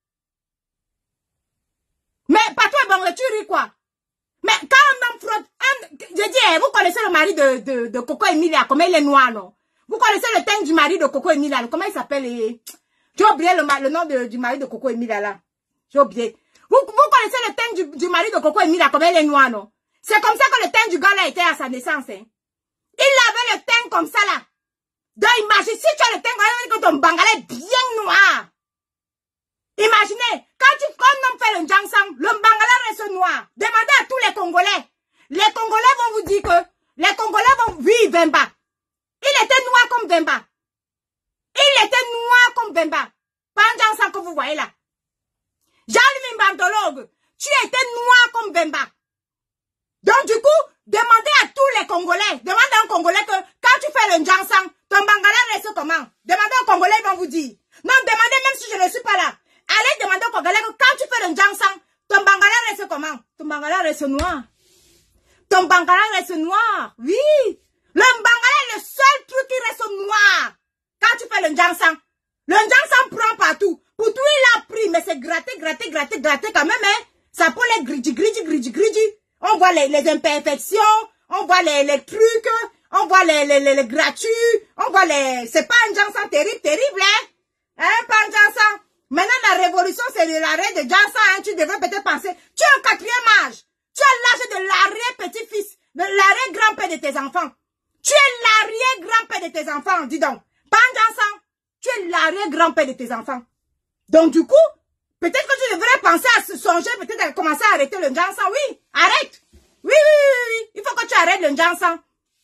Mais pas toi, bon, tu ris quoi? Mais quand un homme fraude, je dis, vous connaissez le mari de Coco Emilia, comment il est noir, non? Vous connaissez le teint du mari de Coco Emilia, comment il s'appelle? J'ai oublié le nom du mari de Coco Emilia, là. J'ai oublié. Vous connaissez le teint du mari de Coco Emilia, comment il est noir, non? C'est comme ça que le teint du gars là était à sa naissance, hein. Il avait le teint comme ça, là. Donc, imagine, si tu as le teint, que ton bangala est bien noir. Imaginez, quand on fait le Jangsang, le bangala reste noir. Demandez à tous les Congolais. Les Congolais vont vous dire que les Congolais vont vivre Vemba. Il était noir comme Vemba. Il était noir comme Vemba. Pas un Jangsang que vous voyez là. Jean-Louis Mbantologue, tu étais noir comme Vemba. Donc du coup, demandez à tous les Congolais, demandez à un Congolais que quand tu fais le Jangsang, ton bangala reste comment? Demandez aux Congolais, ils vont vous dire. Non, demandez même si je ne suis pas là. Allez demander aux Congolais que quand tu fais le Jangsang, ton bangala reste comment? Ton bangala reste noir. Ton bangala reste noir. Oui. Le bangala est le seul truc qui reste noir. Quand tu fais le Jangsang. Le Jangsang prend partout. Pour tout, il a pris. Mais c'est gratter quand même. Hein. Ça prend les gridi. On voit les imperfections. On voit les trucs. On voit les gratuits. On voit les... C'est pas un Jangsang terrible, hein. Hein, pas un Jangsang. Maintenant, la révolution, c'est l'arrêt de Jangsang. Hein. Tu devrais peut-être penser. Tu es au 4e âge. Tu as l'âge de l'arrière-petit-fils. De l'arrière-grand-père de tes enfants. Tu es l'arrière-grand-père de tes enfants, dis donc. Pas un Jangsang. Tu es l'arrière-grand-père de tes enfants. Donc, du coup, peut-être que tu devrais penser à se songer, peut-être à commencer à arrêter le Jangsang. Oui, arrête. Oui. Il faut que tu arrêtes le Jangsang.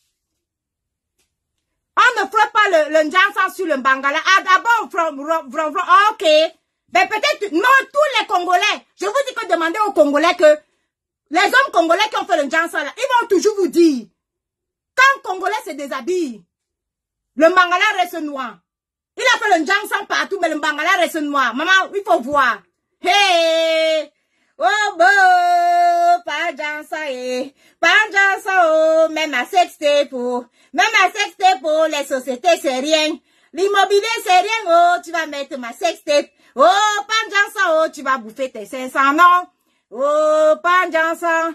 On ne fera pas le Jangsang sur le bangala. Ah, d'abord, ok. Ben, peut-être, non, tous les Congolais. Je vous dis que demandez aux Congolais que les hommes Congolais qui ont fait le Jangsang, là, ils vont toujours vous dire, quand un Congolais se déshabille, le bangala reste noir. Il a fait le Jangsang partout, mais le bangala reste noir. Maman, il faut voir. Hey! Oh, bon, pas Jangsang, oh, même à sextape, oh. Même à sextape, oh, les sociétés, c'est rien. L'immobilier, c'est rien, oh, tu vas mettre ma sextape. Oh, pas Jangsang, oh, tu vas bouffer tes 500, non. Oh, pas Jangsang.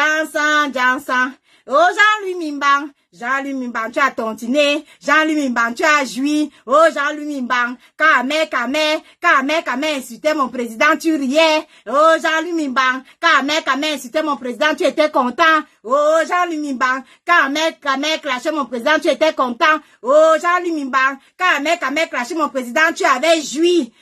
Oh, Jean-Louis Mimbang, tu as tontiné. Jean-Louis Mimbang, tu as joui. Oh, Jean-Louis Mimbang, quand Ahmed insultait mon président, tu riais. Oh, Jean-Louis Mimbang, quand Ahmed insultait mon président, tu étais content. Oh, Jean-Louis Mimbang, quand Ahmed clashait mon président, tu étais content. Oh, Jean-Louis Mimbang, quand Ahmed clashait mon président, tu avais joui.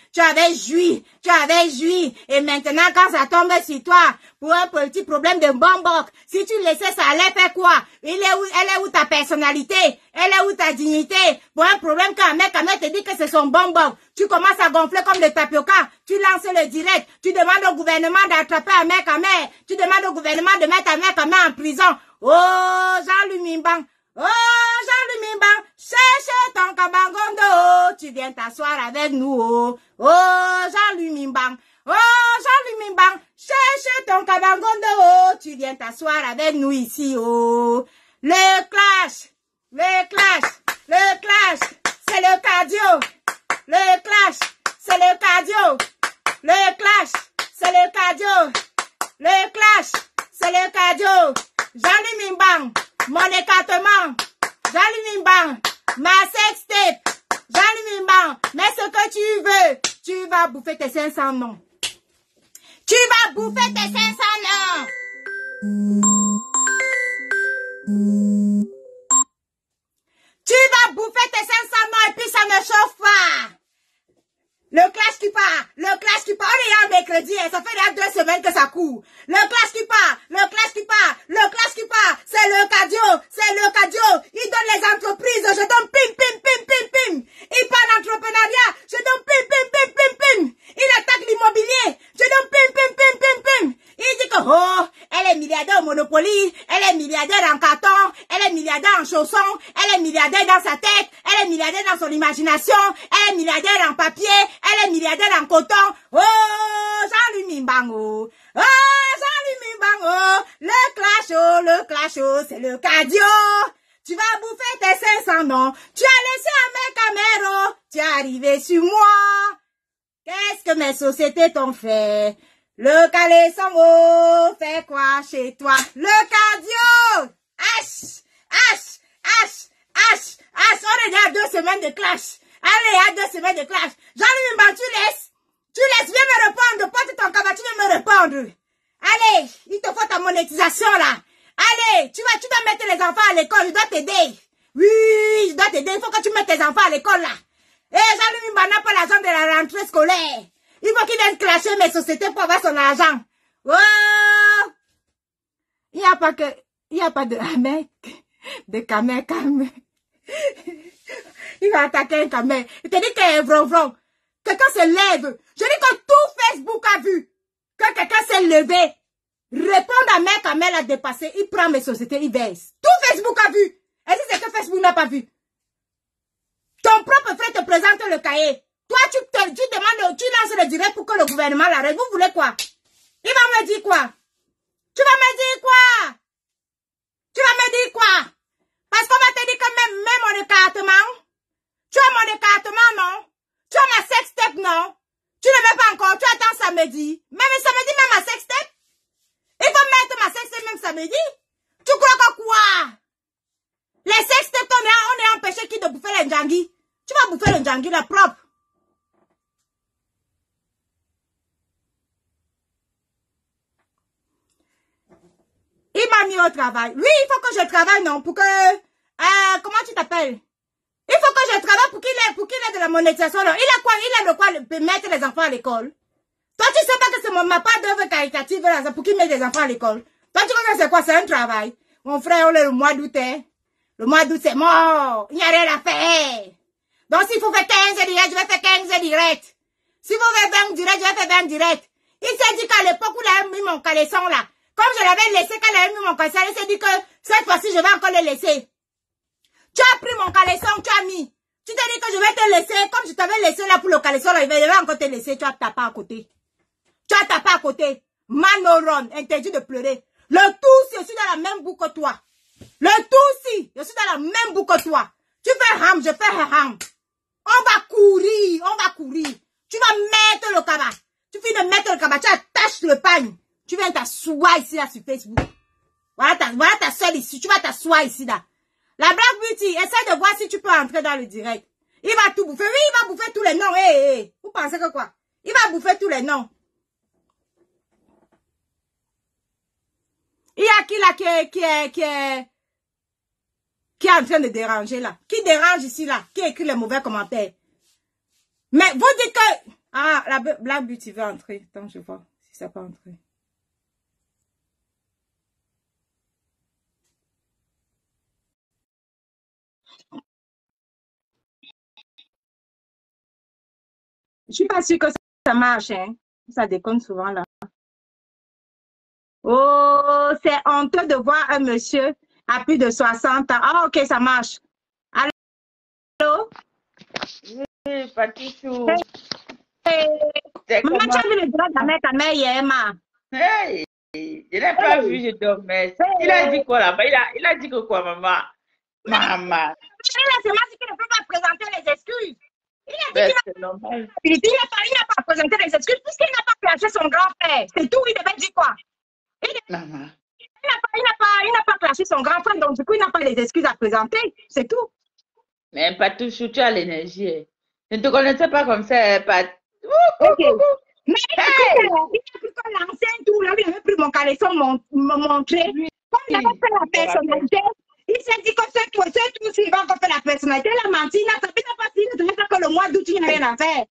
Et maintenant, quand ça tombe sur toi, pour un petit problème de bombok, si tu laissais ça allait faire quoi? Elle est où ta personnalité? Elle est où ta dignité? Pour un problème quand Ahmed te dit que c'est son bombok, tu commences à gonfler comme le tapioca, tu lances le direct, tu demandes au gouvernement d'attraper Ahmed, tu demandes au gouvernement de mettre Ahmed en prison. Oh, Jean-Louis Mimbang. Oh, Jean-Louis Mimbang, cherche ton kabangondo, tu viens t'asseoir avec nous, oh. Oh, Jean-Louis Mimbang. Oh, Jean-Louis Mimbang, cherche ton kabangondo, oh, tu viens t'asseoir avec nous ici, oh. Le clash, c'est le cardio. Le clash, c'est le cardio. Le clash, c'est le cardio. Le clash, c'est le cardio. Jean-Louis Mimbang, mon écartement. Jean-Louis Mimbang, ma sextape. Jean-Louis Mimbang, mais ce que tu veux, tu vas bouffer tes 500 noms. Tu vas bouffer tes 500 noms. Tu vas bouffer tes 500 noix et puis ça ne chauffe pas. Le clash qui part, le clash qui part. On est en mercredi, ça fait déjà 2 semaines que ça court. Le clash qui part, le clash qui part, le clash qui part. C'est le cardio, c'est le cardio. Il donne les entreprises, je donne pim, pim, pim, pim, pim. Il parle d'entrepreneuriat, je donne pim, pim, pim, pim, pim. Il attaque l'immobilier, je donne pim, pim, pim, pim, pim. Il dit que, oh, elle est milliardaire au Monopoly, elle est milliardaire en carton, elle est milliardaire en chaussons, elle est milliardaire dans sa tête, elle est milliardaire dans son imagination, elle est milliardaire en papier, elle est milliardaire en coton. Oh, Jean-Louis Mimbango. Oh, Jean-Louis Mimbango. Le clash, oh, c'est le cardio. Tu vas bouffer tes 500 noms. Tu as laissé à mes caméras. Tu es arrivé sur moi. Qu'est-ce que mes sociétés t'ont fait? Le Calais-Sango fait quoi chez toi? Le cardio. H. On est déjà à 2 semaines de clash. Allez, à 2 semaines de clash. Jean-Louis Mimbango, tu laisses, viens me répondre. Porte ton cabas, tu viens me répondre. Allez, il te faut ta monétisation là. Allez, tu dois mettre les enfants à l'école, je dois t'aider. Oui, je dois t'aider, il faut que tu mettes tes enfants à l'école là. Et Jean-Louis Mimbango n'a pas l'argent de la rentrée scolaire. Il faut qu'il vienne clasher mes sociétés pour avoir son argent. Oh! Il n'y a pas de mec, de camé. Il va attaquer un camé. Il te dit que vron. Quelqu'un se lève. Je dis que tout Facebook a vu que quelqu'un s'est levé. Répondre à mes camés a dépassé. Il prend mes sociétés, il baisse. Tout Facebook a vu. Et si c'est que Facebook n'a pas vu? Ton propre frère te présente le cahier. Toi, tu demandes, tu lances le direct pour que le gouvernement l'arrête. Vous voulez quoi? Il va me dire quoi? Tu vas me dire quoi? Parce qu'on va te dire que même mon écartement. Tu as mon écartement, non? Tu as ma sextape, non? Tu ne veux pas encore, tu attends samedi. Même samedi, même ma sextape? Il faut mettre ma sextape même samedi? Tu crois que quoi? Les sextapes, on est empêché qui de bouffer les njangis. Tu vas bouffer le njangis, la propre. Il m'a mis au travail. Oui, il faut que je travaille, non? Pour que... comment tu t'appelles? Il faut que je travaille pour qu'il ait de la monétisation. Non? Il a de quoi mettre les enfants à l'école. Toi, tu sais pas que c'est ma part d'œuvre caritative là, pour qu'il mette les enfants à l'école. Toi, tu connais c'est quoi? C'est un travail. Mon frère, on est le mois d'août. Hein? Le mois d'août, c'est mort. Il n'y a rien à faire. Donc, s'il faut faire 15 directs, je vais faire 15 directs. S'il faut faire 20 directs, je vais faire 20 directs. Il s'est dit qu'à l'époque où il a mis mon caleçon là, comme je l'avais laissé quand il a mis mon caleçon, il s'est dit que cette fois-ci, je vais encore le laisser. Tu as pris mon caleçon, tu as mis. Tu t'es dit que je vais te laisser, comme je t'avais laissé là pour le caleçon, là, je vais encore te laisser, tu as tapé à côté. Manoron, interdit de pleurer. Le tout, je suis dans la même boue que toi. Le tout, si, je suis dans la même boue que toi. Tu fais ham, je fais ham. On va courir. Tu vas mettre le cabas. Tu finis de mettre le cabas, tu attaches le pagne. Tu viens t'asseoir ici, là, sur Facebook. Voilà ta soeur ici, tu vas t'asseoir ici, là. La Black Beauty, essaie de voir si tu peux entrer dans le direct. Il va tout bouffer. Oui, il va bouffer tous les noms. Hey. Vous pensez que quoi? Il va bouffer tous les noms. Il y a qui là qui est en train de déranger là? Qui dérange ici là? Qui écrit les mauvais commentaires? Mais vous dites que... Ah, la Black Beauty veut entrer. Attends, je vois si ça peut entrer. Je suis pas sûre que ça marche, hein. Ça déconne souvent là. Oh, c'est honteux de voir un monsieur à plus de 60 ans. Ah, ok, ça marche. Allô? Oui, Patichou. Maman, tu as vu le direct de ta mère hier, ma? Hey, je n'ai pas vu, je dormais. Il a dit quoi là-bas? Il a dit que quoi, maman? Maman. Il a seulement dit qu'il ne peut pas présenter les excuses. Il a dit qu'il n'a pas présenté les excuses puisqu'il n'a pas clashé son grand-père. C'est tout, il devait dire quoi? Maman. Il n'a pas clashé son grand-père, donc du coup, il n'a pas les excuses à présenter. C'est tout. Mais Patichou, tu as l'énergie. Je ne te connaissais pas comme ça, Pat. Ok. Mais il a cru que l'ancien tour, là, il avait pris mon caleçon, montré. Comme il avait fait la personnalité, il s'est dit que ce tour, il va encore faire la personnalité. La menti, il n'a pas dit que le mois d'août, il n'y a rien à faire.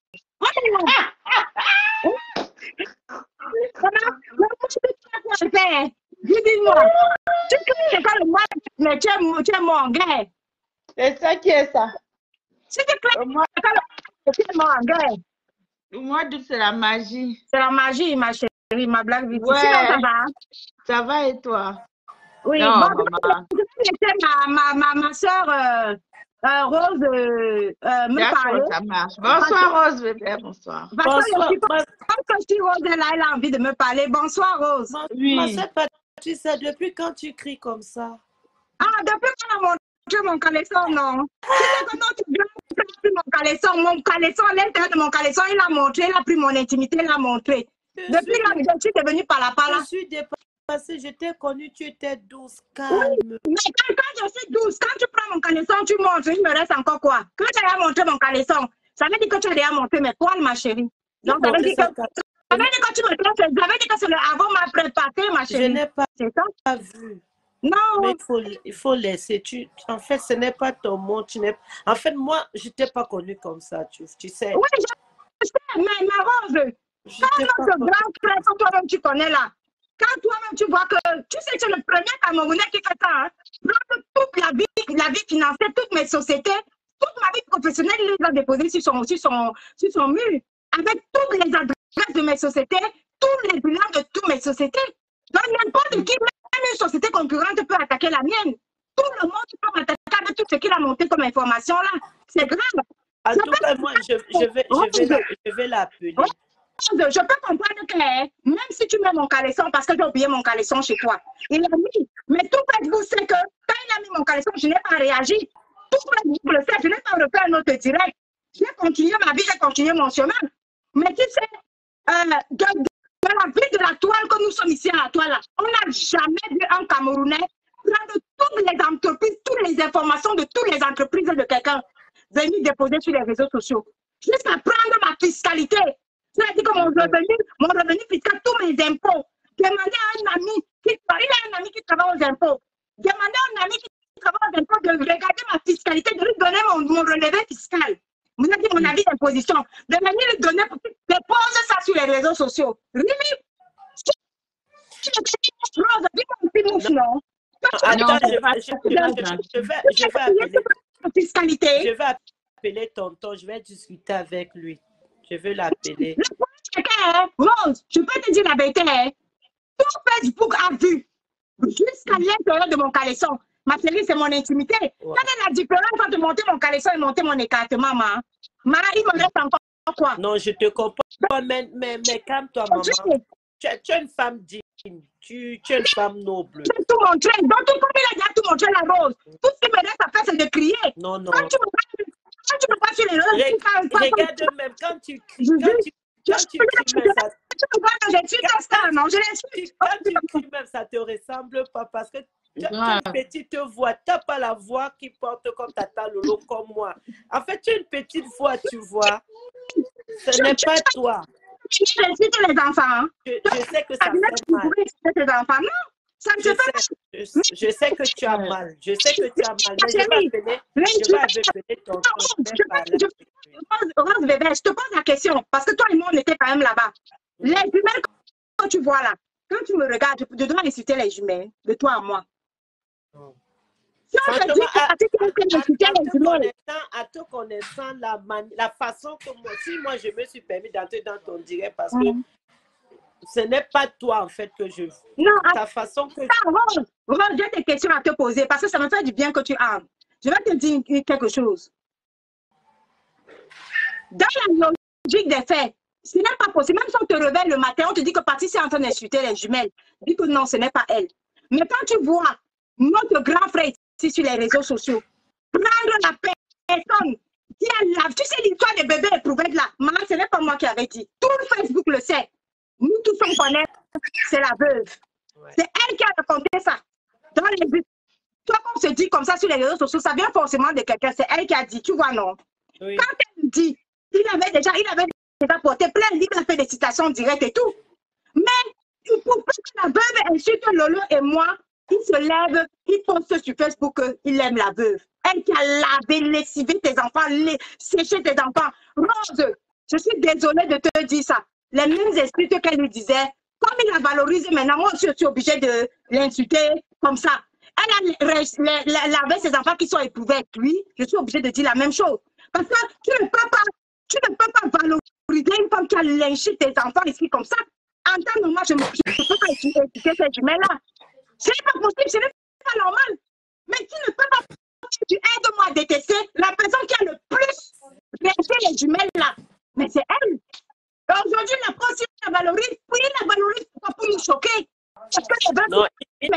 Dis-moi, tu sais pas le mois, mais tu es mon gars. C'est ça qui est ça. Si tu es mon gars. Le mois d'août, c'est la magie. C'est la magie, ma chérie, ma blague vite. Ouais. Sinon, ça va? Ça va et toi? Oui, non, bon, maman. Je vais laisser ma soeur Rose me parler. Ça marche. Bonsoir, Rose, bébé, bonsoir. Bonsoir. Quand je suis Rose, elle a envie de me parler. Bonsoir, Rose. Oui. Ma soeur Patricia, depuis quand tu cries comme ça? Ah, depuis qu'on a montré mon caleçon, non. C'est que non, tu veux pris mon caleçon, à l'intérieur de mon caleçon, il a montré, il a pris mon intimité, il a montré. Depuis là, je suis devenue par-là. Je suis dépassée, je t'ai connue, tu étais douce, calme. Oui, mais quand je suis douce, quand tu prends mon caleçon, tu montres, il me reste encore quoi? Quand tu as montré mon caleçon, ça veut dire que tu as déjà montré mes poils, ma chérie. Donc, ça veut dire que tu me traites, ça veut dire que c'est le avant m'a préparé, ma chérie. Je n'ai pas vu. Non. Mais il faut laisser. En fait, ce n'est pas ton monde. En fait, moi, je ne t'ai pas connue comme ça, tu sais. Oui, je sais, mais ma Rose, quand notre grand frère, toi-même tu connais là, quand toi-même tu vois que, tu sais, tu es le premier Camerounais qui fait ça, hein, prendre toute la vie financière, toutes mes sociétés, toute ma vie professionnelle, il les a déposées sur son mur, avec toutes les adresses de mes sociétés, tous les bilans de toutes mes sociétés. Donc, n'importe qui, même une société concurrente peut attaquer la mienne. Tout le monde peut m'attaquer avec tout ce qu'il a monté comme information là. C'est grave. En tout cas, moi, je vais l'appeler. Je peux comprendre que même si tu mets mon caleçon, parce que j'ai oublié mon caleçon chez toi, il a mis, mais tout Facebook sait que quand il a mis mon caleçon, je n'ai pas réagi. Tout Facebook le sait, je n'ai pas refait un autre direct. J'ai continué ma vie, j'ai continué mon chemin. Mais tu sais, de la vie de la toile que nous sommes ici à la toile, on n'a jamais vu un Camerounais prendre toutes les entreprises, toutes les informations de toutes les entreprises de quelqu'un, venir déposer sur les réseaux sociaux. Jusqu'à prendre ma fiscalité. C'est-à-dire que mon revenu fiscal, tous mes impôts. Demander à un ami, il a un ami qui travaille aux impôts. Demander à un ami qui travaille aux impôts de regarder ma fiscalité, de lui donner mon relevé fiscal. Vous avez dit mon avis d'imposition. De venir lui donner pour qu'il dépose ça sur les réseaux sociaux. Really? Rose, dis-moi un petit mouche, non? Je vais appeler tonton, je vais discuter avec lui. Je veux l'appeler. Rose, je peux te dire la vérité. Tout Facebook a vu jusqu'à l'intérieur de mon caleçon. Ma chérie, c'est mon intimité. Ouais. Quelle est la différence entre monter mon caleçon et monter mon écartement, maman? Il me reste encore quoi? Non, je te comprends, mais calme-toi, maman. Tu es une femme digne. Tu es une femme noble. Je vais tout montrer. Donc, tout comme il a déjà tout montré, la Rose. Tout ce qui me reste à faire, c'est de crier. Non. Quand tu me vois sur les réseaux, regarde même quand tu cries. Quand tu cries même, ça te ressemble pas parce que tu as une petite voix. Tu n'as pas la voix qui porte comme Tata Lolo, comme moi. En fait, tu as une petite voix, tu vois. Ce n'est pas toi. Je suis les enfants. Je sais que ça fait mal. Je sais que tu as mal. Je sais que tu as mal. Mais je vais appeler ton Rose bébé, je te pose la question. Parce que toi et moi, on était quand même là-bas. Les jumelles que tu vois là, quand tu me regardes, je dois réciter les jumelles de toi à moi. Si on te dit à te connaissant la façon que moi je me suis permis d'entrer dans ton direct parce que ce n'est pas toi en fait que je veux. Non, ta façon que Rose, j'ai des questions à te poser parce que ça me fait du bien que tu aimes. Je vais te dire quelque chose. Dans la logique des faits, ce n'est pas possible. Même si on te réveille le matin, on te dit que Patricia est en train d'insulter les jumelles. Dis que non, ce n'est pas elle. Mais quand tu vois notre grand frère ici sur les réseaux sociaux, prendre la personne qui a la... Tu sais l'histoire des bébés éprouvés là. Maman, ce n'est pas moi qui avais dit. Tout le Facebook le sait. Nous tous on connaît, c'est la veuve. Ouais. C'est elle qui a raconté ça. Dans les buts. Toi, quand on se dit comme ça sur les réseaux sociaux, ça vient forcément de quelqu'un. C'est elle qui a dit, tu vois, non? Oui. Quand elle dit, il avait a porté plein de livres, il a fait des citations directes et tout. Mais il ne faut pas que la veuve insulte Lolo et moi. Il se lève, il poste sur Facebook qu'il aime la veuve. Elle qui a lavé, lessivé tes enfants, séché tes enfants. Rose, je suis désolée de te dire ça. Les mêmes insultes qu'elle lui disait, comme il la valorise maintenant, moi je suis obligée de l'insulter comme ça. Elle a lavé ses enfants qui sont éprouvés avec lui. Je suis obligée de dire la même chose. Parce que tu ne peux pas valoriser une femme qui a lynché tes enfants ici comme ça. En tant que moi, je ne peux pas écouter cette jumelle-là. Ce n'est pas possible, ce n'est pas normal. Mais tu ne peux pas, tu aides-moi à détester la personne qui a le plus lynché les jumelles-là. Mais c'est elle. Aujourd'hui, la personne la valorise, puis la valorise pour nous choquer. Parce que il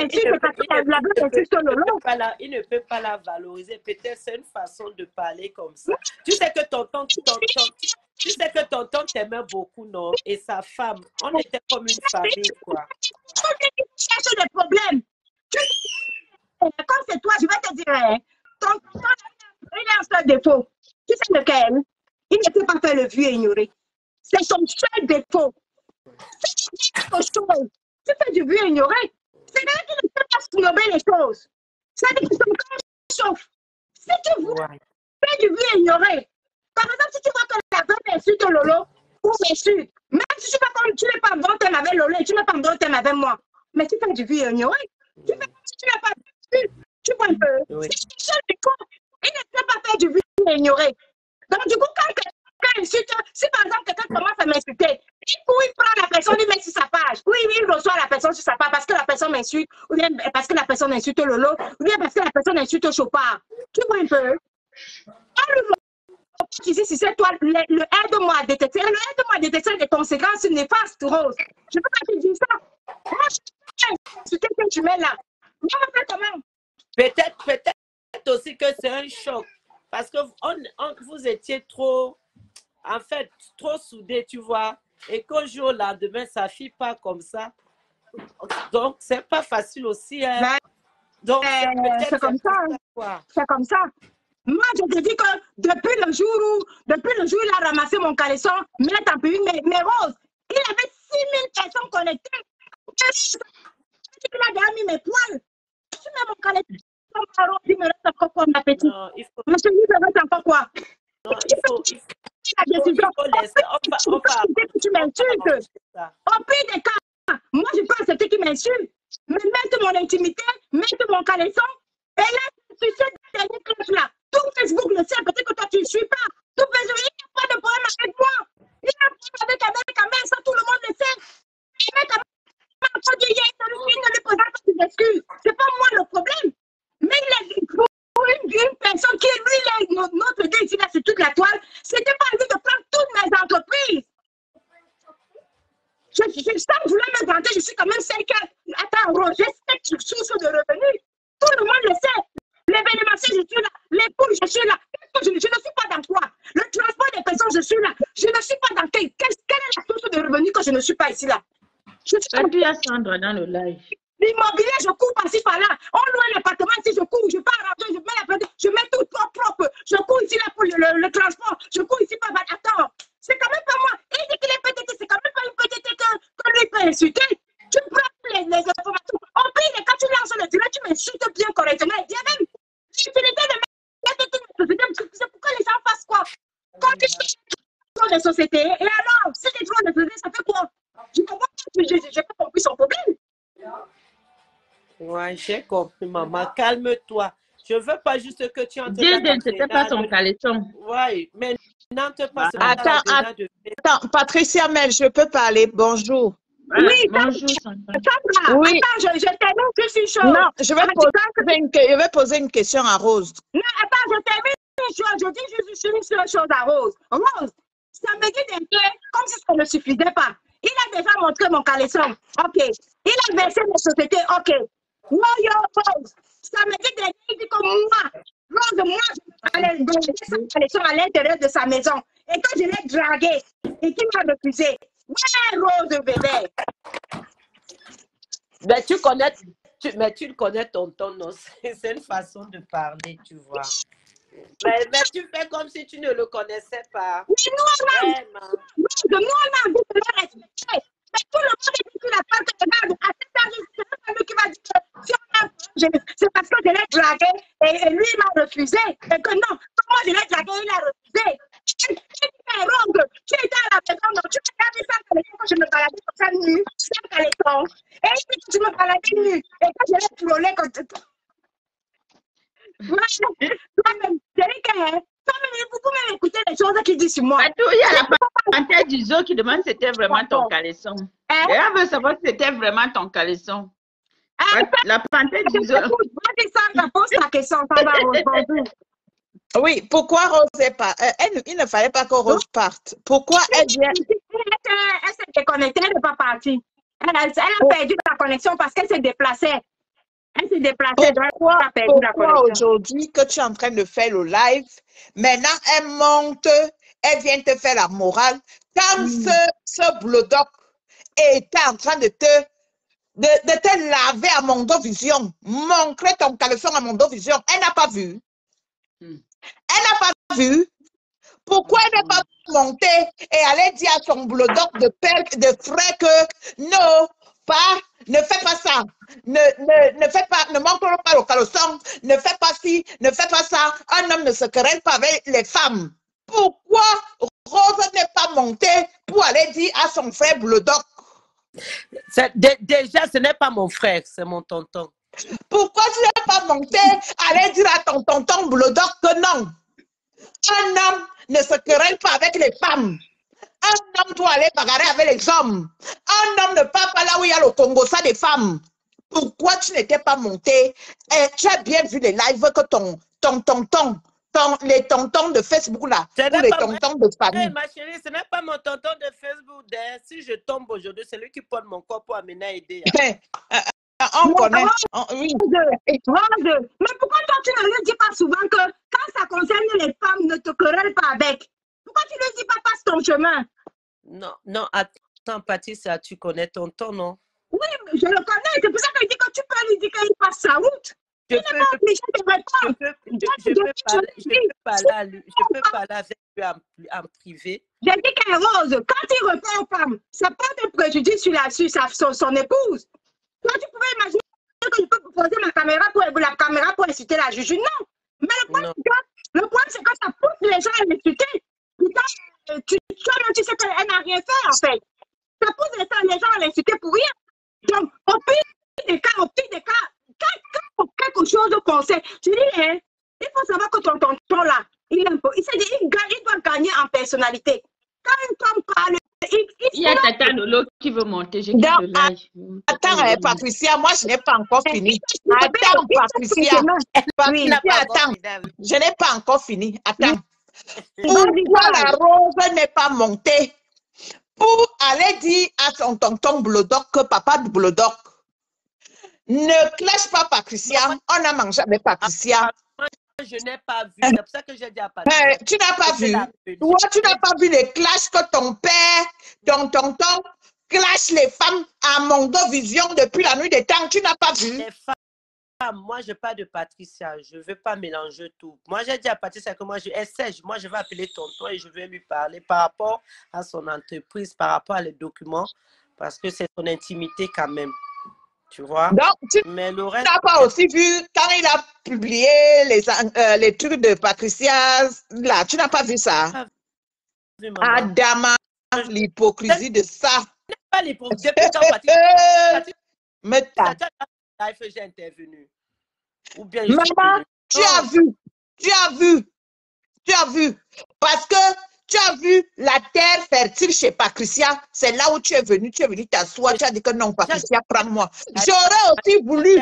ne peut pas la valoriser. Peut-être c'est une façon de parler comme ça. Tu sais que tonton t'aimait beaucoup, non? Et sa femme, on était comme une famille, quoi. Tu cherches des problèmes. Comme c'est toi, je vais te dire, tonton, il a un seul défaut. Tu sais lequel? Il ne peut pas faire le vieux ignoré. C'est son seul défaut. C'est autre chose. Tu fais du vieux ignoré. C'est vrai qu'il ne peut pas snober les choses. Ça dit que son corps chauffe. Si tu vois, fais du vieux ignoré. Par exemple, si tu vois que la femme insulte Lolo, ou m'insulte, même si tu n'es pas en bon thème avec Lolo et tu n'es pas en bon thème avec moi, mais tu fais du vieux ignoré. Tu fais si tu n'as pas vu, tu vois un peu. Oui. C'est seul du coup. Il ne peut pas faire du vieux ignoré. Donc, du coup, quand quelqu'un insulte, si par exemple quelqu'un commence à m'insulter, il prend la personne, il met sur sa page. Oui, il reçoit la personne sur sa page parce que la personne m'insulte, ou bien parce que la personne insulte Lolo, ou bien parce que la personne insulte Chopard. Tu vois un peu? Ici, si c'est toi, le aide-moi à détecter. Le aide-moi à détecter des conséquences néfastes, Rose. Je ne peux pas te dire ça. Moi, je suis sur quelqu'un que tu mets là. Moi, on fait comment? Peut-être aussi que c'est un choc. Parce que vous étiez trop, en fait, trop soudés, tu vois. Et qu'au jour au lendemain, ça ne fit pas comme ça. Donc, ce n'est pas facile aussi. Hein. Donc, c'est comme ça. C'est comme ça. Moi, je te dis que depuis le jour où il a ramassé mon caleçon, mais Rose, il avait 6000 personnes connectées. Il a déjà mis mes poils. Tu mets mon caleçon, il me reste encore quoi, ma petite? Monsieur, il me reste encore quoi? Non, il faut laisser. Tu m'insultes. Au pire des cas, moi, je peux accepter qu'il m'insulte. Mais mettre mon intimité, mettre mon caleçon, et là, tu sais, dernier cloche là. Tout Facebook le sait, peut-être que toi tu ne suis pas. Tout Facebook, il n'y a pas de problème avec moi. Il n'y a pas de problème avec Amel, ça tout le monde le sait. Et même quand il ne lui présente pas des excuses. Ce n'est pas moi le problème. Mais pour une personne qui est lui, notre idée ici, là, sur toute la toile, ce n'était pas lui de prendre toutes mes entreprises. Sans vouloir me vanter, je suis quand même celle qui a. Attends, Rose, j'ai cette source de revenus. Tout le monde le sait. L'événementiel, je suis là. Les poules, je suis là. Je ne suis pas dans quoi? Le transport des personnes, je suis là. Je ne suis pas dans quelle est la source de revenus que je ne suis pas ici là? Tu as Sandra dans le live. L'immobilier, je cours par-ci par-là. On loue l'appartement ici, je cours. Je pars à je mets la petite, je mets tout propre. Je cours ici là pour le transport. Je cours ici par-là. Attends, c'est quand même pas moi. Il dit qu'il est PTT, c'est quand même pas une PTT que lui peut insulter. Tu prends les informations. Au pire, quand tu lances le direct, tu m'insultes bien correctement. Il y a même l'utilité de c'est pourquoi les gens fassent quoi? Quand tu fais des sociétés, et alors, si tu fais des sociétés, ça fait quoi? Je comprends pas, j'ai pas compris son problème. Ouais, j'ai compris, maman. Calme-toi. Je veux pas juste que tu entres. Dieu n'était pas son caleçon. Oui, mais n'entre pas. Attends, Patricia Mel, je peux parler. Bonjour. Oui, bonjour. Sandra. Oui. Attends, je termine juste une chose. Non, je vais poser une question à Rose. Non, attends, je termine une chose. Je dis juste une seule chose à Rose. Rose, ça me dit d'inquiéter comme si ça ne suffisait pas. Il a déjà montré mon caleçon. OK. Il a versé mes sociétés. OK. Rose, ça me dit d'inquiéter. Il dit que moi, je vais donner son caleçon à l'intérieur de sa maison. Et quand je l'ai dragué et qu'il m'a refusé. Ouais, Rose, bébé. Mais tu le connais, tonton, non? C'est une façon de parler, tu vois. Mais tu fais comme si tu ne le connaissais pas. Mais non, nous, on a envie de les respecter. Mais tout le monde est dit qu'il n'a pas de regarde. À cet âge, c'est pas lui qui m'a dit que si on a c'est parce que je l'ai dragué et lui, il m'a refusé. Et que non, comment je l'ai dragué, il a refusé. Tu es ronde, tu étais à la maison, non, tu m'as regardé sans caleçon quand je me baladais comme ça nu, sans caleçon. Et il dit que tu me baladais nu. Et que je l'ai frôlé comme ça. Toi-même, c'est lui qui est. Vous pouvez écouter les choses qu'il dit sur moi. Il y a la parenthèse du zoo qui demande si c'était vraiment ton caleçon. Et on veut savoir si c'était vraiment ton caleçon. La parenthèse du zoo. Vas-y, Sandra, pose la question, Sandra, bonjour. Oui, pourquoi Rose n'est pas... il ne fallait pas que Rose parte. Pourquoi elle vient... Elle s'est déconnectée, elle n'est pas partie. Elle a perdu la connexion parce qu'elle s'est déplacée. Elle s'est déplacée. Pourquoi aujourd'hui que tu es en train de faire le live, maintenant elle monte, elle vient te faire la morale. Quand ce Bulldog était en train de te laver à Mondovision, montrer ton caleçon à Mondovision, elle n'a pas vu. Elle n'a pas vu. Pourquoi elle n'est pas montée et aller dire à son Bulldog de frère que non, ne fais pas ça, ne montre pas le caleçon, ne fais pas ci, ne fais pas ça. Un homme ne se querelle pas avec les femmes. Pourquoi Rose n'est pas montée pour aller dire à son frère Bulldog? Déjà, ce n'est pas mon frère, c'est mon tonton. Pourquoi tu n'es pas monté aller dire à ton tonton Bulldog que non? Un homme ne se querelle pas avec les femmes. Un homme doit aller bagarrer avec les hommes. Un homme ne part pas là où il y a le Congo, ça des femmes. Pourquoi tu n'étais pas monté? Tu as bien vu les lives que les tontons de Facebook là, ou les tontons de famille. Ma chérie, ce n'est pas mon tonton de Facebook. Si je tombe aujourd'hui, c'est lui qui porte mon corps pour amener à aider. On connaît. Oui. Mais pourquoi toi tu ne lui dis pas souvent que quand ça concerne les femmes, ne te querelle pas avec? Pourquoi tu ne lui dis pas passe ton chemin? Non, attends, Patricia, tu connais tonton, non? Oui, je le connais. C'est pour ça que je dis que tu peux lui dire qu'il passe sa route. Je peux parler avec lui en privé. J'ai dit qu'elle Rose, quand il répond aux femmes, ça porte un préjudice sur son épouse. Toi, tu pouvais imaginer que je peux poser la caméra pour inciter la juge. Non. Mais le problème, c'est que ça pousse les gens à l'insulter. Tu sais qu'elle n'a rien fait, en fait. Ça pousse les gens à l'insulter pour rien. Donc, au pire des cas, quand quelque chose concerne, je dis, il faut savoir que ton tonton là, il doit gagner en personnalité. Quand une femme parle, il y a Tata Lolo qui veut monter. Attends, Patricia, moi je n'ai pas encore fini. Attends, Patricia. Attends. Je n'ai pas encore fini. Attends. Pourquoi la Rose n'est pas montée pour aller dire à son tonton Bulldog que papa de Bulldog ne clash pas Patricia? On a mangé avec Patricia. Je n'ai pas vu. C'est pour ça que j'ai dit à Patricia. Tu n'as pas vu. Toi, tu n'as pas vu les clashs que ton père, ton tonton, clash les femmes à Mondovision depuis la nuit des temps. Tu n'as pas vu. Les femmes, moi, je parle de Patricia. Je ne veux pas mélanger tout. Moi, j'ai dit à Patricia que moi, je vais appeler tonton et je vais lui parler par rapport à son entreprise, par rapport à les documents, parce que c'est son intimité quand même. Tu vois? Donc, tu n'as pas aussi vu quand il a publié les trucs de Patricia, là, tu n'as pas vu ça? Adama, l'hypocrisie de ça. Pas l'hypocrisie, Patricia. Mais j'ai intervenu. Ou bien maman, tu as vu. Parce que tu as vu la terre fertile chez Patricia, c'est là où tu es venu t'asseoir, tu as dit que non, Patricia, prends-moi. J'aurais aussi voulu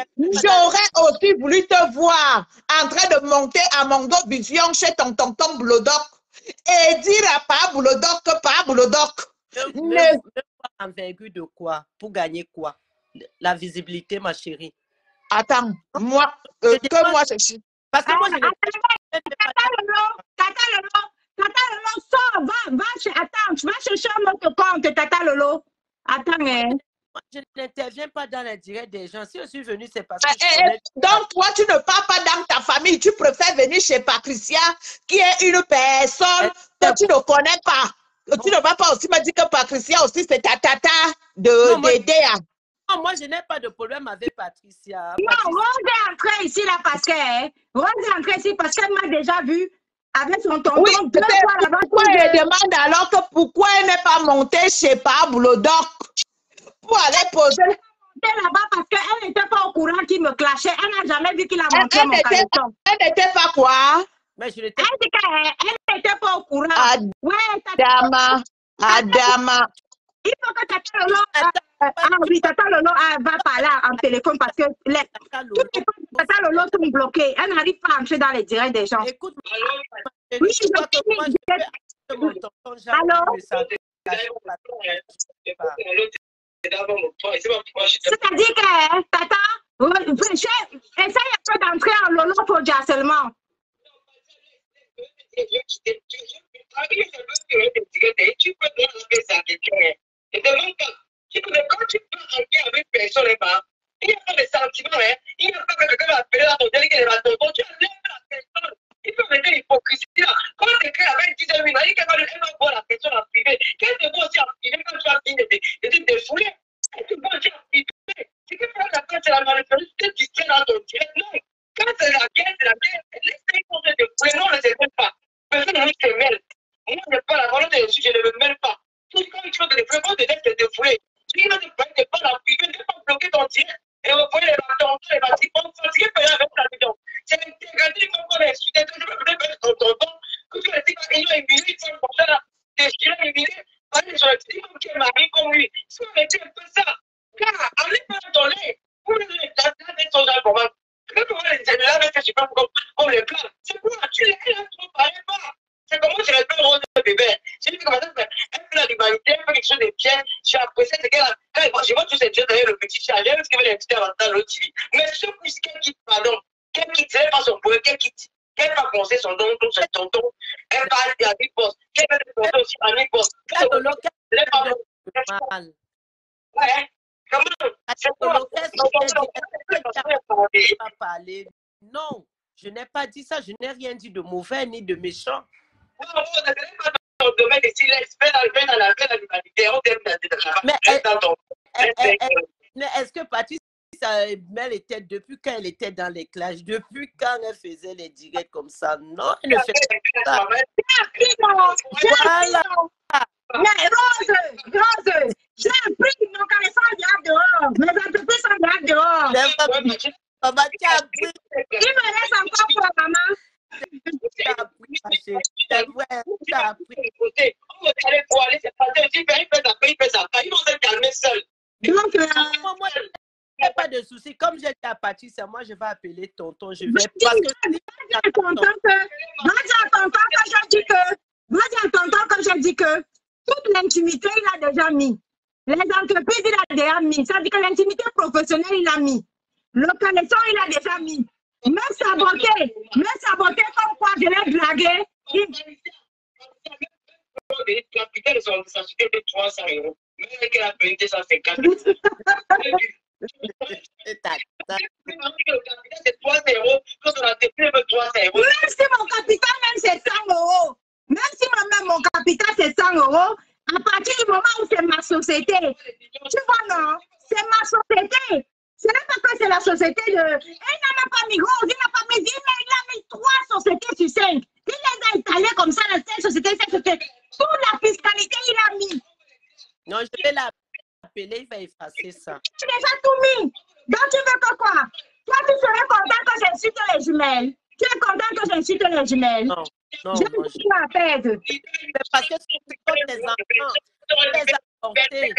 te voir en train de monter à Mondovision chez ton tonton Bulldog et dire à Papa Bulldog que Papa Bulldog. Ne envergure de quoi? Pour gagner quoi? La visibilité, ma chérie. Attends, moi, je suis. Parce que moi, je Tata Lolo, sors, va chercher un autre compte, Tata Lolo. Attends, Moi, je n'interviens pas dans les directs des gens. Si je suis venue, c'est parce que donc, toi, tu ne pars pas dans ta famille. Tu préfères venir chez Patricia, qui est une personne que tu ne connais pas. Tu ne vas pas aussi me dire que Patricia aussi, c'est ta tata d'aider. Non, moi, je n'ai pas de problème avec Patricia. Non, Rose est entrée ici là parce qu'elle m'a déjà vu avec son tonton oui, 2 fois là-bas. Pourquoi elle demande alors que pourquoi elle n'est pas montée chez Pablo Doc pour aller poser là-bas parce qu'elle n'était pas au courant qu'il me clashait. Elle n'a jamais vu qu'il a montré mon caleçon. Elle n'était pas quoi? Mais je elle n'était pas au courant. Adama. Il faut que Tata Lolo va parler en téléphone parce que toutes les femmes de Tata Lolo sont bloquées. Elle n'arrive pas à entrer dans les directs des gens. Écoute, oui, c'est-à-dire que Tata, essaye un peu d'entrer en Lolo pour harcèlement. Tu peux demander ça à quelqu'un. Ne demande pas. Quand tu peux enquêter avec personne, il n'y a pas de sentiments. Il n'y a pas que quelqu'un va appeler la modèle qui est la tonton. Tu enlèves la personne. Il faut mettre l'hypocrisie là. Quand tu écris avec 10 amis, il dit qu'elle va voir la personne en privé. Qu'elle te voit aussi en privé quand tu as fini de te défouler. Elle te voit aussi en privé. C'est que quand c'est la manipulation, tu tiens dans ton direct. Non. Quand c'est la guerre, laisse-les qu'on se défouler. Non, on ne se mêle pas. Personne ne se mêle. Moi, je n'ai pas la volonté dessus, je ne me mêle pas. Tout quand tu veux te défouler, quand tu laisses te défouler, tu vas te prendre des balles en privé, tu ne vas pas bloquer ton direct. Et vous voyez les bâtons, les bâtiments, vous fatiguez pas avec la vidéo. C'est l'intégration qu'on va insulter. Tu vas peut-être ton tonton, que tu vas dire qu'ils ont humilié, ils sont comme ça, des chiens humiliés, allez sur le petit homme qui est marié comme lui. Si on mettait un peu ça, car allez faire ton lait, pour les laver son genre, quand on va les laver, c'est super comme les plats. C'est quoi? Tu les laves, tu ne parles pas. C'est comment tu les fais rose de bébé. C'est comme ça, elle fait l'humanité, elle fait quelque chose de bien. J'ai apprécié, c'est qu'elle a. Je vois tous ces dieux derrière le petit chat, j'aime ce qu'elle veut l'inviter avant dans l'autre TV. Mais ce plus qu'elle quitte, pardon, qu'elle quitte, elle pas son poème, qu'elle quitte. Qu'elle va commencer son don, tout son tonton. Elle va aller à Big Boss. Qu'elle va commencer aussi à Big Boss. Elle va mal. Ouais. Comment? C'est quoi? Parler. Non, je n'ai pas dit ça. Je n'ai rien dit de mauvais ni de méchant. Non, on ne connaît pas ton domaine ici. L'expert dans la l'humanité. On t'aime dans ton. Mais est-ce que Patrice, elle était depuis quand elle était dans les classes, depuis quand elle faisait les directs comme ça? Non, elle ne fait pas ça. Voilà. Mais Rose, j'ai appris mon connaissance dehors. Mes entreprises sont dehors. Il me laisse encore pour maman. C'est vrai, tu as appris. On va aller pour aller se passer aussi, il fait ça. Ils vont se calmer seuls. Donc, moi, il n'y a pas de souci. Comme j'ai dit à Patricia, moi, je vais appeler tonton. Je vais. Parce que va dire à tonton que j'ai dit que toute l'intimité, il a déjà mis. Les entreprises, il a déjà mis. Ça veut dire que l'intimité professionnelle, il a mis. Le caleçon, il a déjà mis. Même saboté comme quoi je l'ai dragué. Le capital de sa société de 300 €. Même qu'elle a payé 250 €. Le capital, c'est 300 €. Quand on a déplacé 300 €. Même si mon capital, même c'est 100 €. Même si mon capital, c'est 100 €. À partir du moment où c'est ma société. Tu vois, non? C'est ma société. Ce n'est pas que c'est la société de... Il n'a même pas mis Rose, il n'a pas mis 10, mais il a mis 3 sociétés sur 5. Il les a étalées comme ça, dans cette société, cette société. Pour la fiscalité, il a mis. Non, je vais l'appeler, il va effacer ça. Tu as déjà tout mis. Donc tu veux que quoi? Toi, tu serais content que j'insulte les jumelles. Tu es content que j'insulte les jumelles? Non, non. Je ne peux pas perdre. Parce que ce sont des enfants. Tu les as portés.